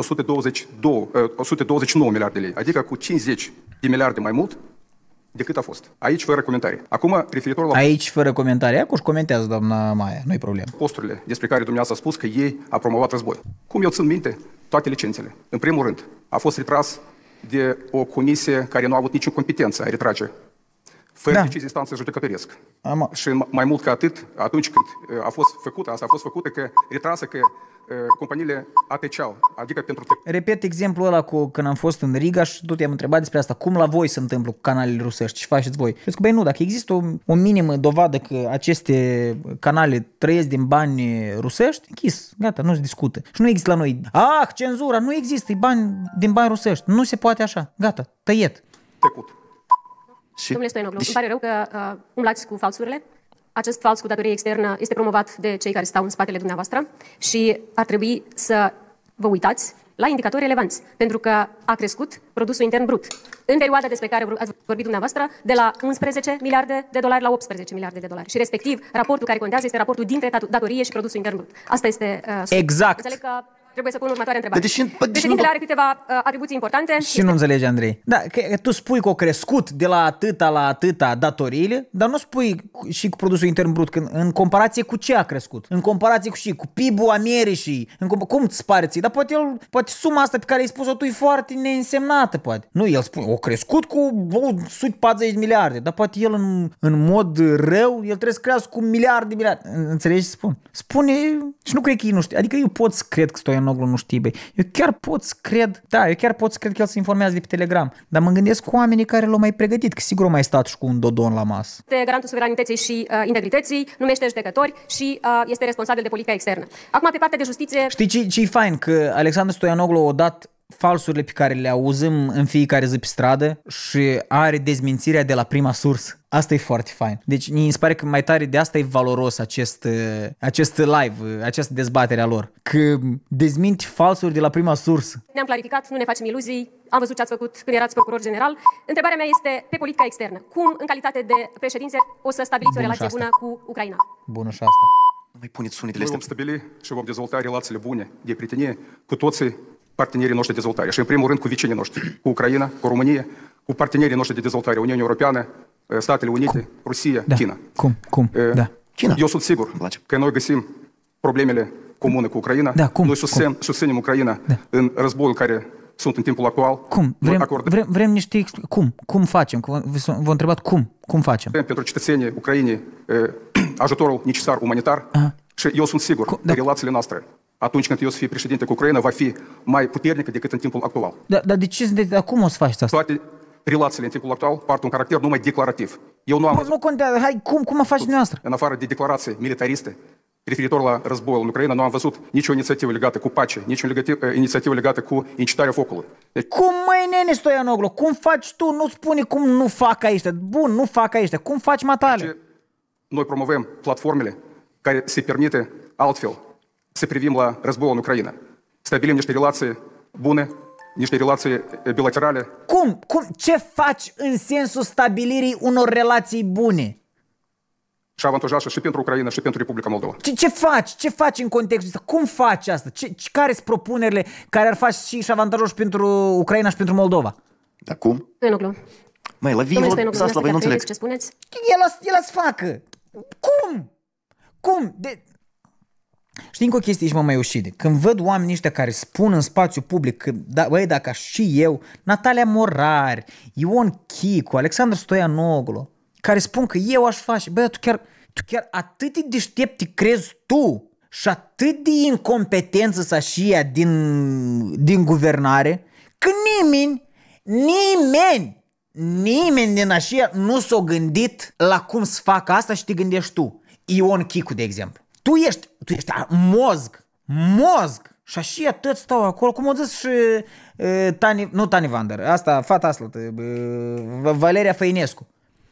129 miliarde de lei, adică cu 50 de miliarde mai mult decât a fost. Aici fără comentarii. Acum, referitor la... Aici fără comentarii. Acum își comentează doamna Maia, nu-i problemă. Posturile despre care dumneavoastră a spus că ei au promovat război. Cum eu țin minte, toate licențele. În primul rând, a fost retras de o comisie care nu a avut nicio competență a retrage fără decizie instanță judecătoresc. Și mai mult ca atât, atunci când a fost făcută, asta a fost făcută că retrasă că companiile ATC-au, adică pentru... Repet exemplul ăla cu când am fost în Riga și tot i-am întrebat despre asta. Cum la voi se întâmplă cu canalele rusești? Ce faceți voi? Zic că, băi, nu, dacă există o minimă dovadă că aceste canale trăiesc din bani rusești, închis, gata, nu se discută. Și nu există la noi, cenzura, nu există, e din bani rusești. Nu se poate așa, gata, tăiet. Tăcut. Domnule Stoianoglu, îmi pare rău că umblați cu falsurile. Acest fals cu datorie externă este promovat de cei care stau în spatele dumneavoastră și ar trebui să vă uitați la indicatori relevanți, pentru că a crescut produsul intern brut în perioada despre care ați vorbit dumneavoastră, de la 11 miliarde de dolari la 18 miliarde de dolari. Și respectiv, raportul care contează este raportul dintre datorie și produsul intern brut. Asta este... Exact. Înțeleg că trebuie să pun următoarea întrebare. Președintele are câteva atribuții importante. Și nu înțelegi, Andrei. Da, că tu spui că au crescut de la atâta datoriile, dar nu spui și cu produsul intern brut, când, în comparație cu ce a crescut? În comparație cu PIB-ul Americii. Cum îți pare ție? Dar poate suma asta pe care ai spus-o tu e foarte neînsemnată, poate. Nu, el spune, au crescut cu 140 miliarde, dar poate el în mod rău, el trebuie să crească cu miliarde. Înțelegi ce spun? Spune, și nu cred că ei nu știu. Adică eu pot să cred că Stoianoglu nu știe, băi. Eu chiar pot să cred că el se informează de pe Telegram, dar mă gândesc cu oamenii care l-au mai pregătit, că sigur au mai stat și cu un Dodon la masă. Este garantul suveranității și integrității, numește judecători și este responsabil de politica externă. Acum, pe partea de justiție... Știi ce e fain? Că Alexandru Stoianoglu a dat falsurile pe care le auzim în fiecare zi pe stradă și are dezmințirea de la prima sursă. Asta e foarte fain. Deci mi se pare că mai tare de asta e valoros acest live, această dezbatere a lor. Că dezminti falsuri de la prima sursă. Ne-am clarificat, nu ne facem iluzii, am văzut ce ați făcut când erați procuror general. Întrebarea mea este pe politica externă. Cum, în calitate de președințe, o să stabiliți o relație bună cu Ucraina? Bună și asta. Nu mai puneți sunetele Мы astea. vom stabili și vom dezvolta relațiile bune de prietenie cu toți partenerii noștri de dezvoltare. Și în primul rând cu vecinii noștri, cu Ucraina, cu România, cu partenerii noștri de dezvoltare, Uniunea Europeană, Statele Unite, Rusia, Da. China. Cum? Da. China. Eu sunt sigur că noi găsim problemele comune cu Ucraina. Da, cum? Noi susținem Ucraina în războiul care sunt în timpul actual. Cum? Vrem niște... Cum facem? V-am întrebat cum facem? Pentru cetățenii Ucrainei ajutorul necesar umanitar și eu sunt sigur că relațiile noastre atunci când eu să fie președinte cu Ucraina va fi mai puternică decât în timpul actual. Dar de ce sunteți? Cum o să faceți asta? Toate relațiile în timpul actual part un caracter numai declarativ. Eu nu am văzut, Nu contează. Hai, cum o faceți dumneavoastră? în afară de declarații militariste referitor la războiul în Ucraina, nu am văzut nicio inițiativă legată cu pace, nicio inițiativă legată cu incitarea focului. Deci, Cum, măi, nene Stoianoglu? Cum faci tu? Nu spune cum nu fac aici. Bun, nu fac aici. Cum faci matale? noi promovăm platformele care se permite altfel să privim la războiul în Ucraina. Stabilim niște relații bune, niște relații bilaterale. Cum? Ce faci în sensul stabilirii unor relații bune? Și avantajoasă și pentru Ucraina și pentru Republica Moldova. Ce faci în contextul ăsta? Cum faci asta? Care sunt propunerile care ar face și avantajoși pentru Ucraina și pentru Moldova? Dar cum? Stoianoglu. Măi, la Vivo, Zaslav, nu înțeleg. Ce spuneți? El să facă. Cum? Știi încă o chestie și mă mai ușide. Când văd oamenii ăștia care spun în spațiu public că, băi, dacă și eu, Natalia Morari, Ion Chicu, Alexandru Stoianoglu, care spun că eu aș face, băi, tu chiar atât de deștept te crezi tu și atât de incompetență să și ea din guvernare, că nimeni din așa nu s-a gândit la cum să facă asta și te gândești tu. Ion Chicu, de exemplu. Tu ești mozg. Și așa atât stau acolo, cum o zis și Tani Vander, fata asta, Valeria Făinescu.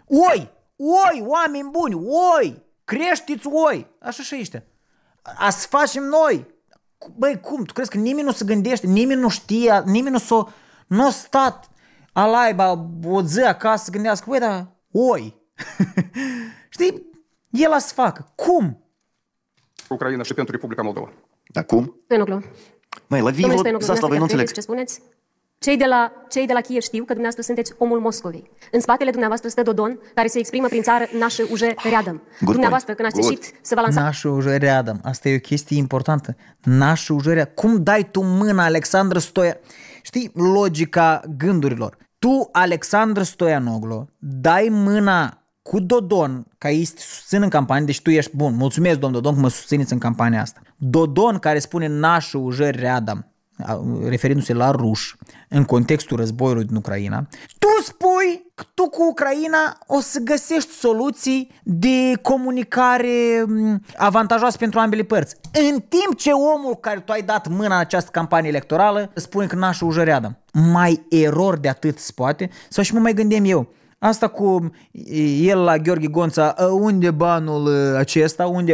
Oi, oameni buni, creștiți oi, așa și ăștia. A să facem noi. Băi, cum, tu crezi că nimeni nu se gândește, nimeni nu știe, nimeni nu a stat alaiba o zi acasă să gândească, băi, dar oi. Știi, el a să facă. Cum? Ucraina și pentru Republica Moldova. Dar cum? Stoianoglu. Măi, la Vivo, Zaslav, nu înțeleg. Ce spuneți? Cei de la Kiev știu că dumneavoastră sunteți omul Moscovei. În spatele dumneavoastră stă Dodon, care se exprimă prin țară nașă uje readăm. Dumneavoastră, când ați ieșit să vă lansați... Nașă uje readăm. Asta e o chestie importantă. Nașă uje readăm. Cum dai tu mâna, Alexandru Stoianoglu? Știi logica gândurilor. Tu, Alexandru Stoianoglu, dai mâna cu Dodon, ca ei te susțin în campanie, deci tu ești bun. Mulțumesc, domn Dodon, că mă susțineți în campania asta. Dodon, care spune nașă uje readăm, referindu-se la ruși, în contextul războiului din Ucraina, tu spui că tu cu Ucraina o să găsești soluții de comunicare avantajoase pentru ambele părți. În timp ce omul care tu ai dat mâna în această campanie electorală spune că nașă uje readăm. Mai erori de atât se poate? Sau și mă mai gândim eu, asta cu el la Gheorghe Gonța, unde banul acesta, unde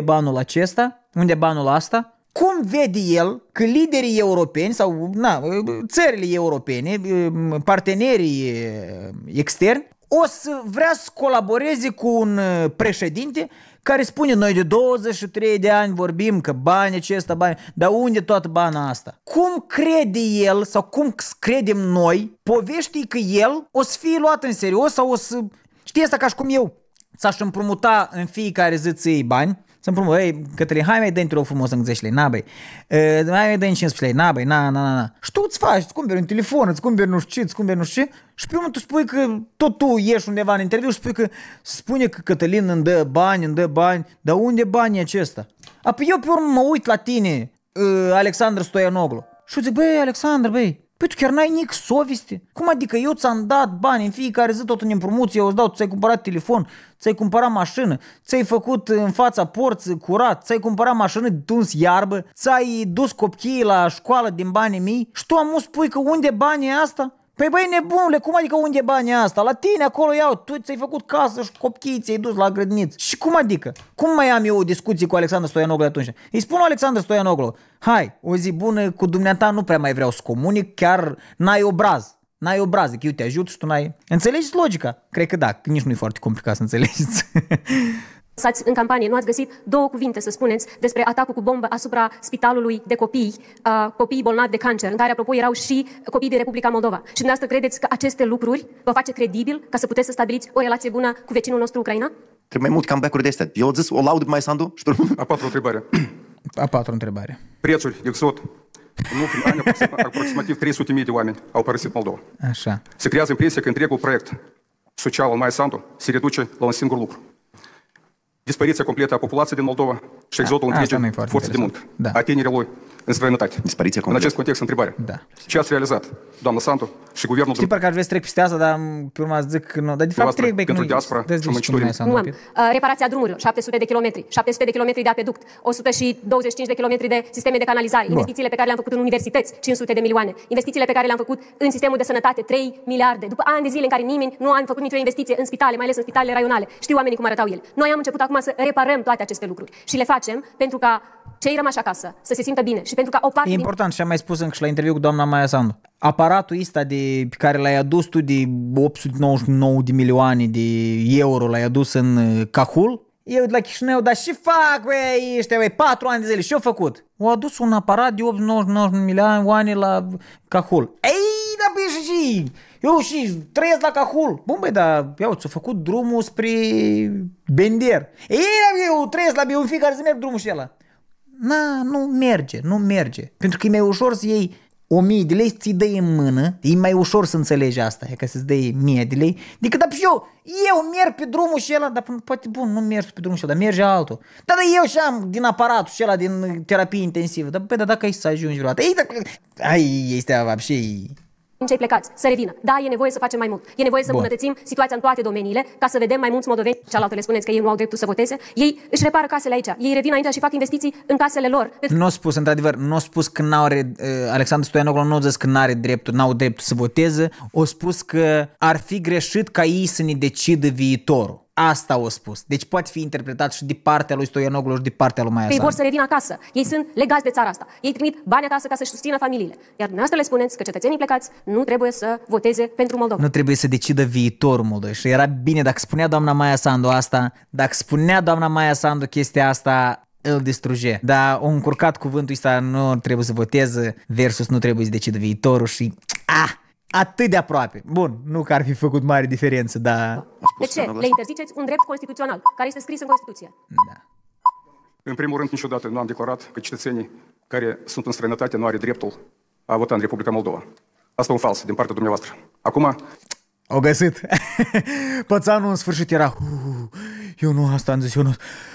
banul asta? Cum vede el că liderii europeni sau țările europene, partenerii externi, o să vrea să colaboreze cu un președinte care spune noi de 23 de ani vorbim că banii acesta, dar unde toată bana asta? Cum crede el sau cum credem noi poveștii că el o să fie luat în serios sau o să... Știi asta ca și cum eu s-aș împrumuta în fiecare zi ți bani, să împrumut, Cătălin, hai mai dă-mi, te rog frumos, în 10 lei, hai mai dă-mi 15 lei, na. Și tu îți faci, îți cumperi un telefon, îți cumperi nu știu ce, și pe urmă tu spui că tot tu ieși undeva în interviu și spui că spune că Cătălin îmi dă bani, dar unde banii acesta? Apoi eu pe urmă mă uit la tine Alexandru Stoianoglu. Și eu zic, băi, Alexandru, băi, păi tu chiar n-ai nici soveste? Cum adică eu ți-am dat bani în fiecare zi tot în împrumuți, eu îți dau, ți-ai cumpărat telefon, ți-ai cumpărat mașină, ți-ai făcut în fața porți curat, ți-ai cumpărat mașină de tuns iarbă, ți-ai dus copiii la școală din banii mei și tu amu spui că unde banii asta? Păi băi nebunule, cum adică unde e banii asta? La tine acolo iau, tu ți-ai făcut casă și copiii ți-ai dus la grădiniță. Și cum adică? Cum mai am eu o discuție cu Alexandru Stoianoglu atunci? Îi spun Alexandru Stoianoglu, hai, o zi bună, cu dumneata nu prea mai vreau să comunic, chiar n-ai obraz. N-ai obraz, că eu te ajut și tu n-ai... Înțelegeți logica? Cred că da, că nici nu e foarte complicat să înțelegeți. În campanie, nu ați găsit 2 cuvinte să spuneți despre atacul cu bombă asupra spitalului de copii bolnavi de cancer, în care, apropo, erau și copii din Republica Moldova. Și dumneavoastră credeți că aceste lucruri vă face credibil ca să puteți să stabiliți o relație bună cu vecinul nostru Ucraina? Trebuie mai mult comeback-uri de astea. Eu am zis o laudă pe mai Sandu și A patra întrebare. A 4 întrebare. Prețuri, exot. În ultimii ani, aproximativ 300.000 de oameni au părăsit Moldova. Așa. Se creează impresia că întregul proiect social al Mai Sandu se reduce la un singur lucru. Dispariția completă a populației din Moldova și exodul întregii forțe de muncă, a tinerilor în străinătate. Dispariția în completă. acest context, întrebare. Ce ați realizat, doamna Sandu și guvernul... Știi, parcă aș vrea să trec peste asta, dar pe urmă zic că nu. Dar de fapt trec, pentru diaspora și muncitorii. Reparația drumurilor, 700 de kilometri, 700 de kilometri de apeduct, 125 de kilometri de sisteme de canalizare, investițiile pe care le-am făcut în universități, 500 de milioane, investițiile pe care le-am făcut în sistemul de sănătate, 3 miliarde. După ani de zile în care nimeni nu a făcut nicio investiție în spitale, mai ales în spitalele raionale. Știu oamenii cum arătau ele. Noi am început acum să reparăm toate aceste lucruri și le facem pentru ca cei rămași acasă să se simtă bine și pentru ca o parte... E important și am mai spus încă și la interviu cu doamna Maia Sandu. Aparatul ăsta pe care l-ai adus tu de 899 de milioane de euro, l-ai adus în Cahul, eu de la Chișinău, dar ce fac, băi, ăștia, băi, 4 ani de zile, ce-au făcut? Au adus un aparat de 899 milioane la Cahul. Ei, da, băi, și eu și trăiesc la Cahul. Bun, băi, dar, iau, ți-a făcut drumul spre Bender. Ei, eu trăiesc la Biu, în fiecare zi merg drumul și ăla. Nu merge. Pentru că e mai ușor să iei 1000 de lei, ți-i dai în mână, e mai ușor să înțelegi asta, e ca să-ți dai 1000 de lei, decât dar eu merg pe drumul și ăla, dar poate bun, nu mergi pe drumul și ăla, dar merge altul. Dar eu și am din aparatul și ăla din terapie intensivă, dar dacă ai să ajungi vreodată, este вообще... În cei plecați, să revină. Da, e nevoie să facem mai mult. E nevoie să îmbunătățim situația în toate domeniile, ca să vedem mai mulți moldoveni. Cealaltă le spuneți că ei nu au dreptul să voteze. Ei își repară casele aici. Ei revin aici și fac investiții în casele lor. Nu a spus, într-adevăr, nu a spus că Alexandru Stoianoglu nu a zis că n-au dreptul să voteze. A spus că ar fi greșit ca ei să ne decidă viitorul. Asta au spus. Deci poate fi interpretat și de partea lui Stoianoglu și de partea lui Maia Sandu. Ei vor să revină acasă. Ei sunt legați de țara asta. Ei trimit bani acasă ca să-și susțină familiile. Iar dumneavoastră le spuneți că cetățenii plecați nu trebuie să voteze pentru Moldova. Nu trebuie să decidă viitorul Moldovei. Și era bine dacă spunea doamna Maia Sandu asta, dacă spunea doamna Maia Sandu chestia asta, îl distruge. Dar o încurcat cuvântul ăsta, nu trebuie să voteze versus nu trebuie să decidă viitorul și... atât de aproape. Bun, nu că ar fi făcut mare diferență, dar... De ce? Le interziceți un drept constituțional, care este scris în Constituție. Da. În primul rând, niciodată nu am declarat că cetățenii care sunt în străinătate nu are dreptul a vota în Republica Moldova. Asta e un fals din partea dumneavoastră. Acum... O găsit. Pățanul în sfârșit era... eu nu asta am zis, eu nu...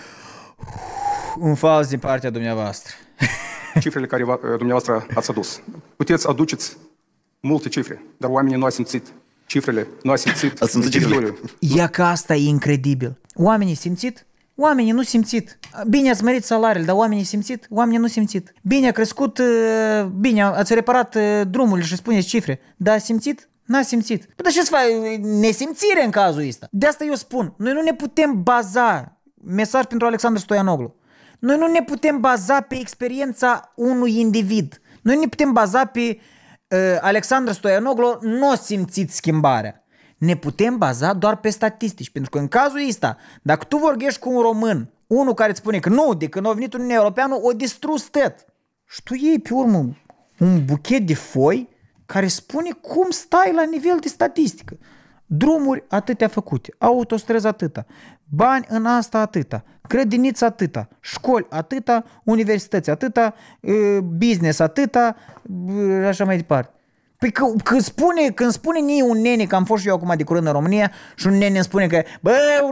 un fals din partea dumneavoastră. Cifrele care dumneavoastră ați adus. Puteți aduceți multe cifre, dar oamenii nu au simțit cifrele, nu au simțit cifrele. Ia că asta e incredibil. Oamenii simțit? Oamenii nu simțit. Bine ați mărit salariile, dar oamenii simțit? Oamenii nu simțit. Bine a crescut, bine ați reparat drumurile și spuneți cifre, dar simțit? N-a simțit. Păi dar ce să faci? Nesimțire în cazul ăsta. De asta eu spun, noi nu ne putem baza, mesaj pentru Alexandru Stoianoglu, noi nu ne putem baza pe experiența unui individ. Noi ne putem baza pe Alexandru Stoianoglu, nu a simțit schimbarea. Ne putem baza doar pe statistici, pentru că în cazul ăsta, dacă tu vorbești cu un român, unul care îți spune că nu, de când a venit Uniunea Europeană, o distrus tot. Și tu iei pe urmă un buchet de foi care spune cum stai la nivel de statistică. Drumuri atâtea făcute, autostrăzi atâta, bani în asta atâta, grădiniță atâta, școli atâta, universități atâta, business atâta, așa mai departe. Păi când spune nie un nene, că am fost și eu acum de curând în România și un nene îmi spune că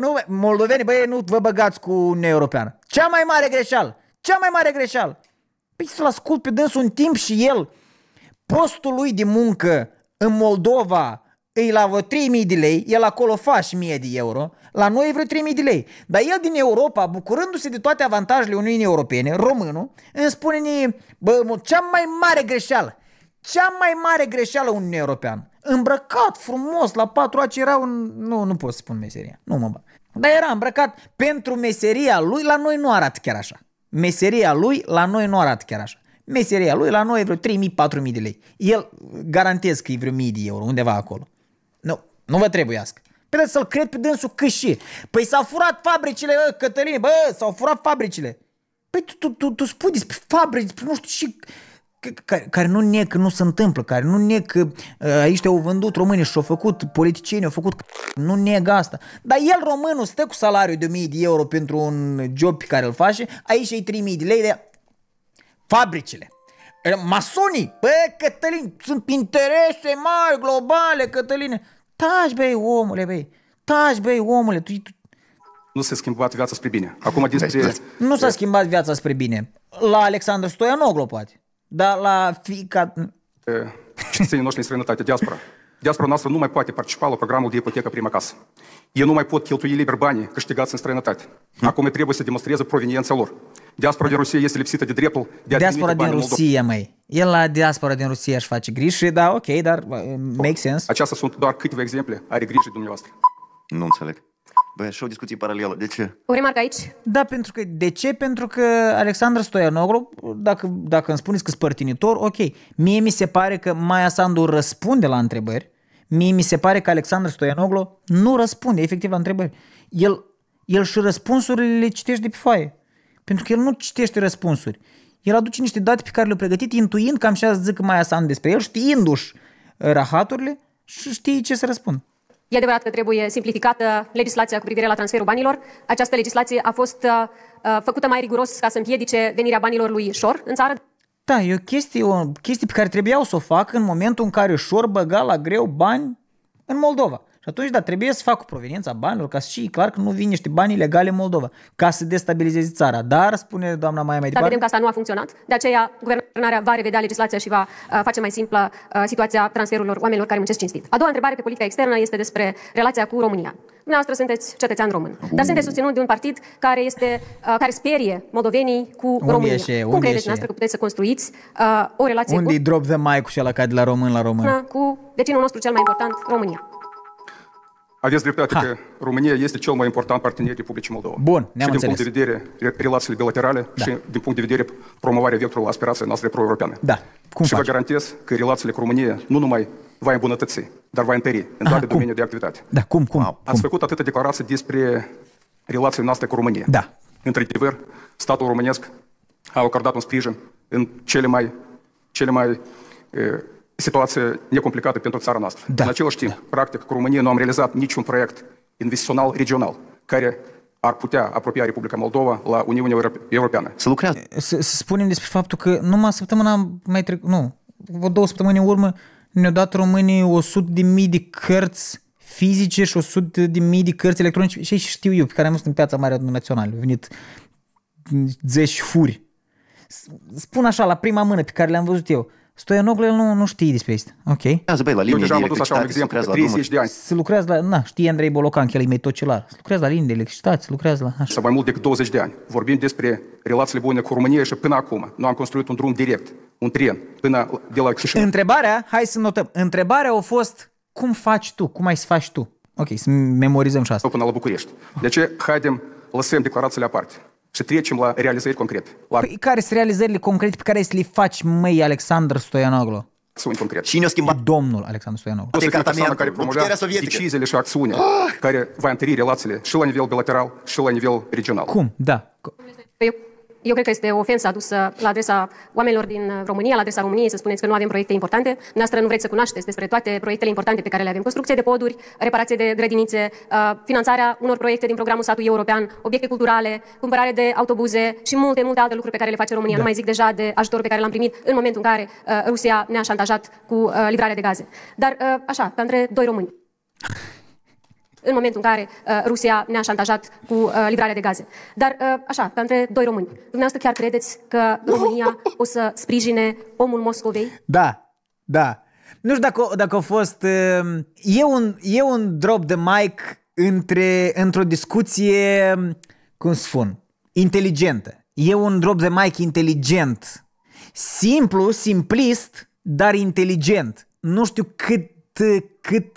moldoveni, nu vă băgați cu Uniunea Europeană. Cea mai mare greșeală. Păi să-l ascult pe dânsul un timp și el, postul lui de muncă în Moldova e la vreo 3.000 de lei, el acolo faci 1.000 de euro, la noi e vreo 3.000 de lei. Dar el din Europa, bucurându-se de toate avantajele Uniunii Europene, românul, îmi spune, bă, cea mai mare greșeală Uniunea Europeană. Îmbrăcat frumos la 4 aci era un... Nu pot să spun meseria, nu mă bag. Dar era îmbrăcat pentru meseria lui, la noi nu arată chiar așa. Meseria lui la noi nu arată chiar așa. Meseria lui la noi e vreo 3.000-4.000 de lei. El garantez că e vreo 1.000 de euro, undeva acolo. Nu vă trebuiască. Păi să-l cred pe dânsul că și. Păi s-au furat fabricile, Cătăline, s-au furat fabricile. Păi tu spui despre fabrici, despre nu știu și... Care nu neg că nu se întâmplă, care nu neg că aici au vândut românii și au făcut politicieni, au făcut... Nu neg asta. Dar el, românul, stă cu salariul de 1.000 de euro pentru un job pe care îl face, aici e 3.000 de lei de... Fabricile. Masonii, Cătălin, sunt interese mari, globale, Cătăline. Taci, băi, omule, tu... Nu s-a schimbat viața spre bine. Acum despre... Nu s-a schimbat viața spre bine. La Alexandru Stoianoglu, poate. Dar la fiica... Cetățenii noștri în străinătate, diaspora. Diaspora noastră nu mai poate participa la programul de ipotecă prima casă. Ei nu mai pot cheltui liber banii câștigați în străinătate. Acum trebuie să demonstreze proveniența lor. Diaspora din Rusia este lipsită de dreptul de a diaspora din Rusia, măi. El la diaspora din Rusia își face griji, da, ok, dar make sense. Acestea sunt doar câteva exemple ale grijii dumneavoastră. Nu înțeleg. Băi, așa o discuție paralelă. De ce? O remarcă aici? Da, de ce? Pentru că Alexandru Stoianoglu, dacă îmi spuneți că spărtinitor, ok. Mie mi se pare că Maia Sandu răspunde la întrebări. Mie mi se pare că Alexandru Stoianoglu nu răspunde efectiv la întrebări. El și răspunsurile le citește de pe foaie. Pentru că el nu citește răspunsuri. El aduce niște date pe care le-a pregătit intuind cam ce zic Maia Sandu despre el, știindu-și rahaturile și știe ce să răspund. E adevărat că trebuie simplificată legislația cu privire la transferul banilor. Această legislație a fost făcută mai riguros ca să împiedice venirea banilor lui Șor în țară. Da, e o chestie pe care trebuiau să o facă în momentul în care Șor băga la greu bani în Moldova. Și atunci, da, trebuie să facă proveniența banilor ca să știi clar că nu vin niște bani ilegale în Moldova, ca să destabilizeze țara. Dar, spune doamna Maia mai departe... Dar vedem că asta nu a funcționat. De aceea, guvernarea va revedea legislația și va face mai simplă situația transferurilor oamenilor care muncesc cinstit. A doua întrebare pe politica externă este despre relația cu România. Dumneavoastră sunteți cetățean român, dar sunteți susținut de un partid care sperie moldovenii cu România. Cum credeți dumneavoastră că puteți să construiți o relație Unde-i drop the mic cu ăla ca de la român la român? Cu vecinul nostru cel mai important, România. Aveți dreptate că România este cel mai important partener Republicii Moldova. Bun, ne-am și din înțeles. punct de vedere relațiile bilaterale și din punct de vedere promovarea vectorului aspirației noastre pro-europeane. Da. Cum și faci? vă garantez că relațiile cu România nu numai va îmbunătăți, dar va întări în toate domeniile de activitate. Da, cum? Ați făcut atâtea declarații despre relațiile noastre cu România. Da. Într-adevăr, statul românesc a acordat un sprijin în cele mai situație necomplicată pentru țara noastră. Da. În același timp, practic, cu România nu am realizat niciun proiect investițional regional care ar putea apropia Republica Moldova la Uniunea Europeană. Să lucrează. Să spunem despre faptul că numai săptămâna mai vreo 2 săptămâni în urmă ne-au dat românii 100.000 de cărți fizice și 100.000 de cărți electronice și știu eu, pe care am văzut în Piața Mare Națională. Au venit 10 furi. Spun așa, la prima mână pe care le-am văzut eu. Stoianoglu el nu știe despre asta. Ok. La Eu deja am adus așa un exemplu, 30 de ani. Se lucrează știe Andrei Bolocan, că el e mai tocilar. Se lucrează la linii de electricitate, se lucrează la așa. Sau mai mult decât 20 de ani. Vorbim despre relațiile bune cu România și până acum nu am construit un drum direct, un tren, până de la Chișinău. Întrebarea, hai să notăm, întrebarea a fost cum faci tu, cum ai să faci tu. Ok, să memorizăm și asta. Până la București. De ce haidem, lăsăm declarațiile aparte și trecem la realizări concrete. Păi, care sunt realizările concrete pe care să le faci, măi, Alexandru Stoianoglu? Acțiuni concrete. Cine a schimbat? Domnul Alexandru Stoianoglu. Nu să fie persoana care promovează deciziile și acțiune care va întări relațiile și la nivel bilateral și la nivel regional. Cum? Da. Eu cred că este o ofensă adusă la adresa oamenilor din România, la adresa României, să spuneți că nu avem proiecte importante. Noastră nu vreți să cunoașteți despre toate proiectele importante pe care le avem. Construcție de poduri, reparație de grădinițe, finanțarea unor proiecte din programul statului european, obiecte culturale, cumpărare de autobuze și multe alte lucruri pe care le face România. Da. Nu mai zic deja de ajutorul pe care l-am primit în momentul în care Rusia ne-a șantajat cu livrarea de gaze. Dar așa, ca între doi români. în momentul în care Rusia ne-a șantajat cu livrarea de gaze. Dar așa, ca între doi români, dumneavoastră chiar credeți că România o să sprijine omul Moscovei? Da, da. Nu știu dacă a fost... E un drop de mic într-o discuție, cum spun, inteligentă. E un drop de mic inteligent. Simplu, simplist, dar inteligent. Nu știu cât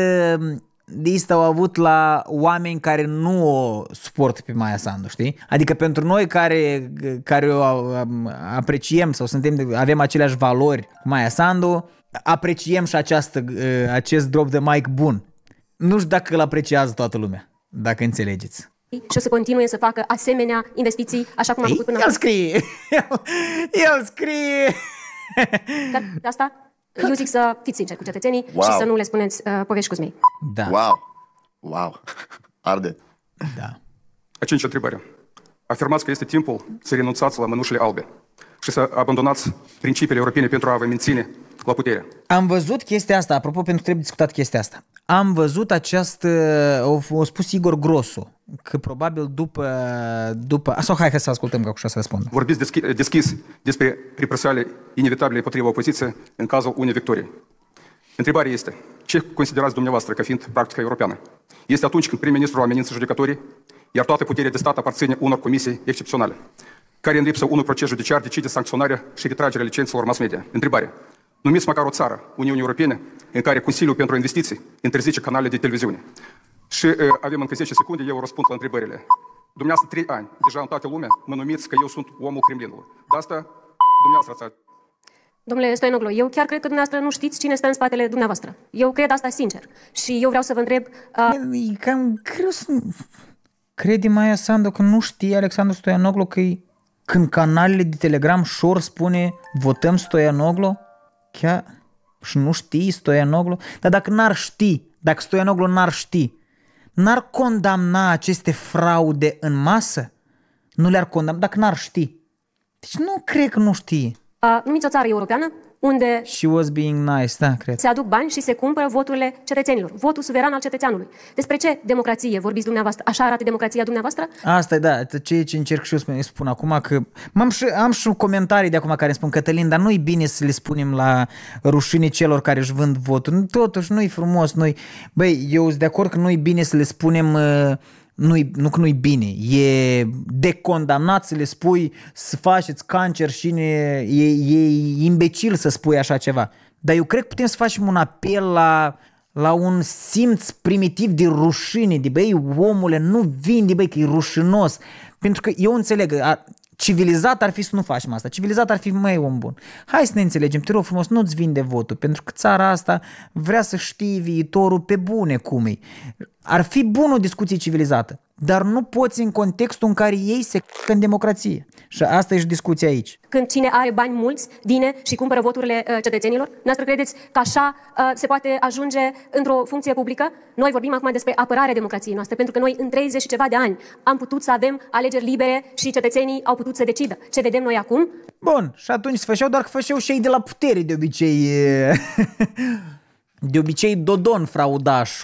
de asta au avut la oameni care nu o suportă pe Maia Sandu, știi? Adică pentru noi care o apreciem sau avem aceleași valori cu Maia Sandu, apreciem și acest drop de mic bun. Nu știu dacă îl apreciază toată lumea, dacă înțelegeți. Și o să continue să facă asemenea investiții așa cum a făcut până acum. El scrie! El scrie! Dar de asta eu zic să fiți sinceri cu cetățenii și să nu le spuneți povești cu zmei. Da. Wow! Arde! Da. A cincea întrebare. Afirmați că este timpul să renunțați la mănușile albe și să abandonați principiile europene pentru a vă menține la putere. Am văzut chestia asta, apropo, pentru că trebuie discutat chestia asta. Am văzut o spus Igor Grosu, că probabil după sau hai să ascultăm ca așa să răspundă. Vorbiți deschis despre represaliile inevitabile împotriva opoziției în cazul unei victorii. Întrebarea este, ce considerați dumneavoastră ca fiind practica europeană? Este atunci când prim-ministrul amenință judecătorii, iar toată puterea de stat aparține unor comisii excepționale, care în lipsa unui proces judiciar decide sancționarea și retragerea licențelor mass media. Întrebare. Numiți măcar o țară, Uniunii Europene, în care Consiliul pentru Investiții interzice canalele de televiziune. Și avem încă 10 secunde, eu răspund la întrebările. Dumneavoastră 3 ani, deja în toată lumea, mă numiți că eu sunt omul Kremlinului. De asta, dumneavoastră ați... Domnule Stoianoglu, eu chiar cred că dumneavoastră nu știți cine stă în spatele dumneavoastră. Eu cred asta sincer. Și eu vreau să vă întreb... E cam greu să... Crede Maia Sandu că nu știe Alexandru Stoianoglu că când canalele de Telegram Shore spune votăm Stoianoglu, chiar și nu știi Stoianoglu? Dar dacă n-ar ști, dacă Stoianoglu n-ar ști, n-ar condamna aceste fraude în masă? Nu le-ar condamna dacă n-ar ști. Deci nu cred că nu știe. Numiți o țară europeană unde She was being nice, da, cred. Se aduc bani și se cumpără voturile cetățenilor. Votul suveran al cetățeanului. Despre ce democrație vorbiți dumneavoastră? Așa arată democrația dumneavoastră? Asta e, da, ceea ce încerc și eu să spun acum, că am și comentarii de acum care îmi spun, Cătălin, dar nu-i bine să le spunem la rușine celor care își vând votul. Totuși nu-i frumos, băi, eu sunt de acord că nu-i bine să le spunem... Nu că nu-i bine, e de condamnat să le spui să faceți cancer și e imbecil să spui așa ceva. Dar eu cred că putem să facem un apel la un simț primitiv de rușine, de băi, omule, nu vinde, băi, că e rușinos. Pentru că eu înțeleg, civilizat ar fi să nu facem asta, civilizat ar fi, măi, om bun. Hai să ne înțelegem, te rog frumos, nu-ți vinde votul, pentru că țara asta vrea să știi viitorul pe bune cum e. Ar fi bună o discuție civilizată, dar nu poți în contextul în care ei se în democrație. Și asta e și discuția aici. Când cine are bani mulți vine și cumpără voturile cetățenilor, noastră credeți că așa se poate ajunge într-o funcție publică? Noi vorbim acum despre apărarea democrației noastre, pentru că noi în 30 și ceva de ani am putut să avem alegeri libere și cetățenii au putut să decidă. Ce vedem noi acum? Bun, și atunci se făceau doar că făceau și ei de la putere de obicei. De obicei Dodon fraudaș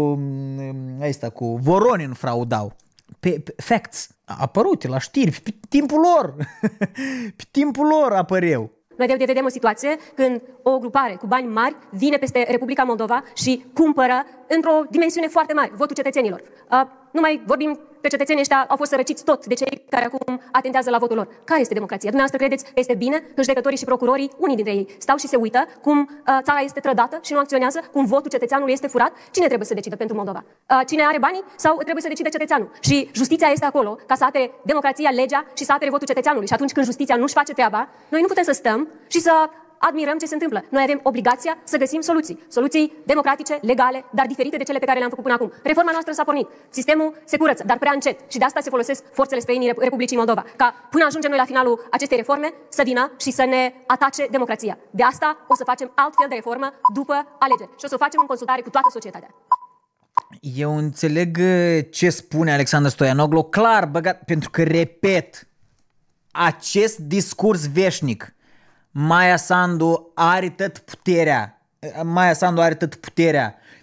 cu Voronin fraudau. Pe facts apărute la știri, pe timpul lor. Pe timpul lor apăreau. Noi vedem o situație când o grupare cu bani mari vine peste Republica Moldova și cumpără într-o dimensiune foarte mare votul cetățenilor. Nu mai vorbim că cetățenii ăștia au fost sărăciți tot de cei care acum atentează la votul lor. Care este democrația? Dumneavoastră credeți că este bine că judecătorii și procurorii, unii dintre ei, stau și se uită cum țara este trădată și nu acționează, cum votul cetățeanului este furat? Cine trebuie să decidă pentru Moldova? Cine are banii sau trebuie să decide cetățeanul? Și justiția este acolo ca să apere democrația, legea și să apere votul cetățeanului. Și atunci când justiția nu-și face treaba, noi nu putem să stăm și să admirăm ce se întâmplă. Noi avem obligația să găsim soluții democratice, legale, dar diferite de cele pe care le-am făcut până acum. Reforma noastră s-a pornit. Sistemul se curăță, dar prea încet. Și de asta se folosesc forțele străine Republicii Moldova. Ca până ajungem noi la finalul acestei reforme să vină și să ne atace democrația. De asta o să facem altfel de reformă după alegeri. Și o să o facem în consultare cu toată societatea. Eu înțeleg ce spune Alexandru Stoianoglu, clar băgat, pentru că, repet, acest discurs veșnic, Maia Sandu are tot puterea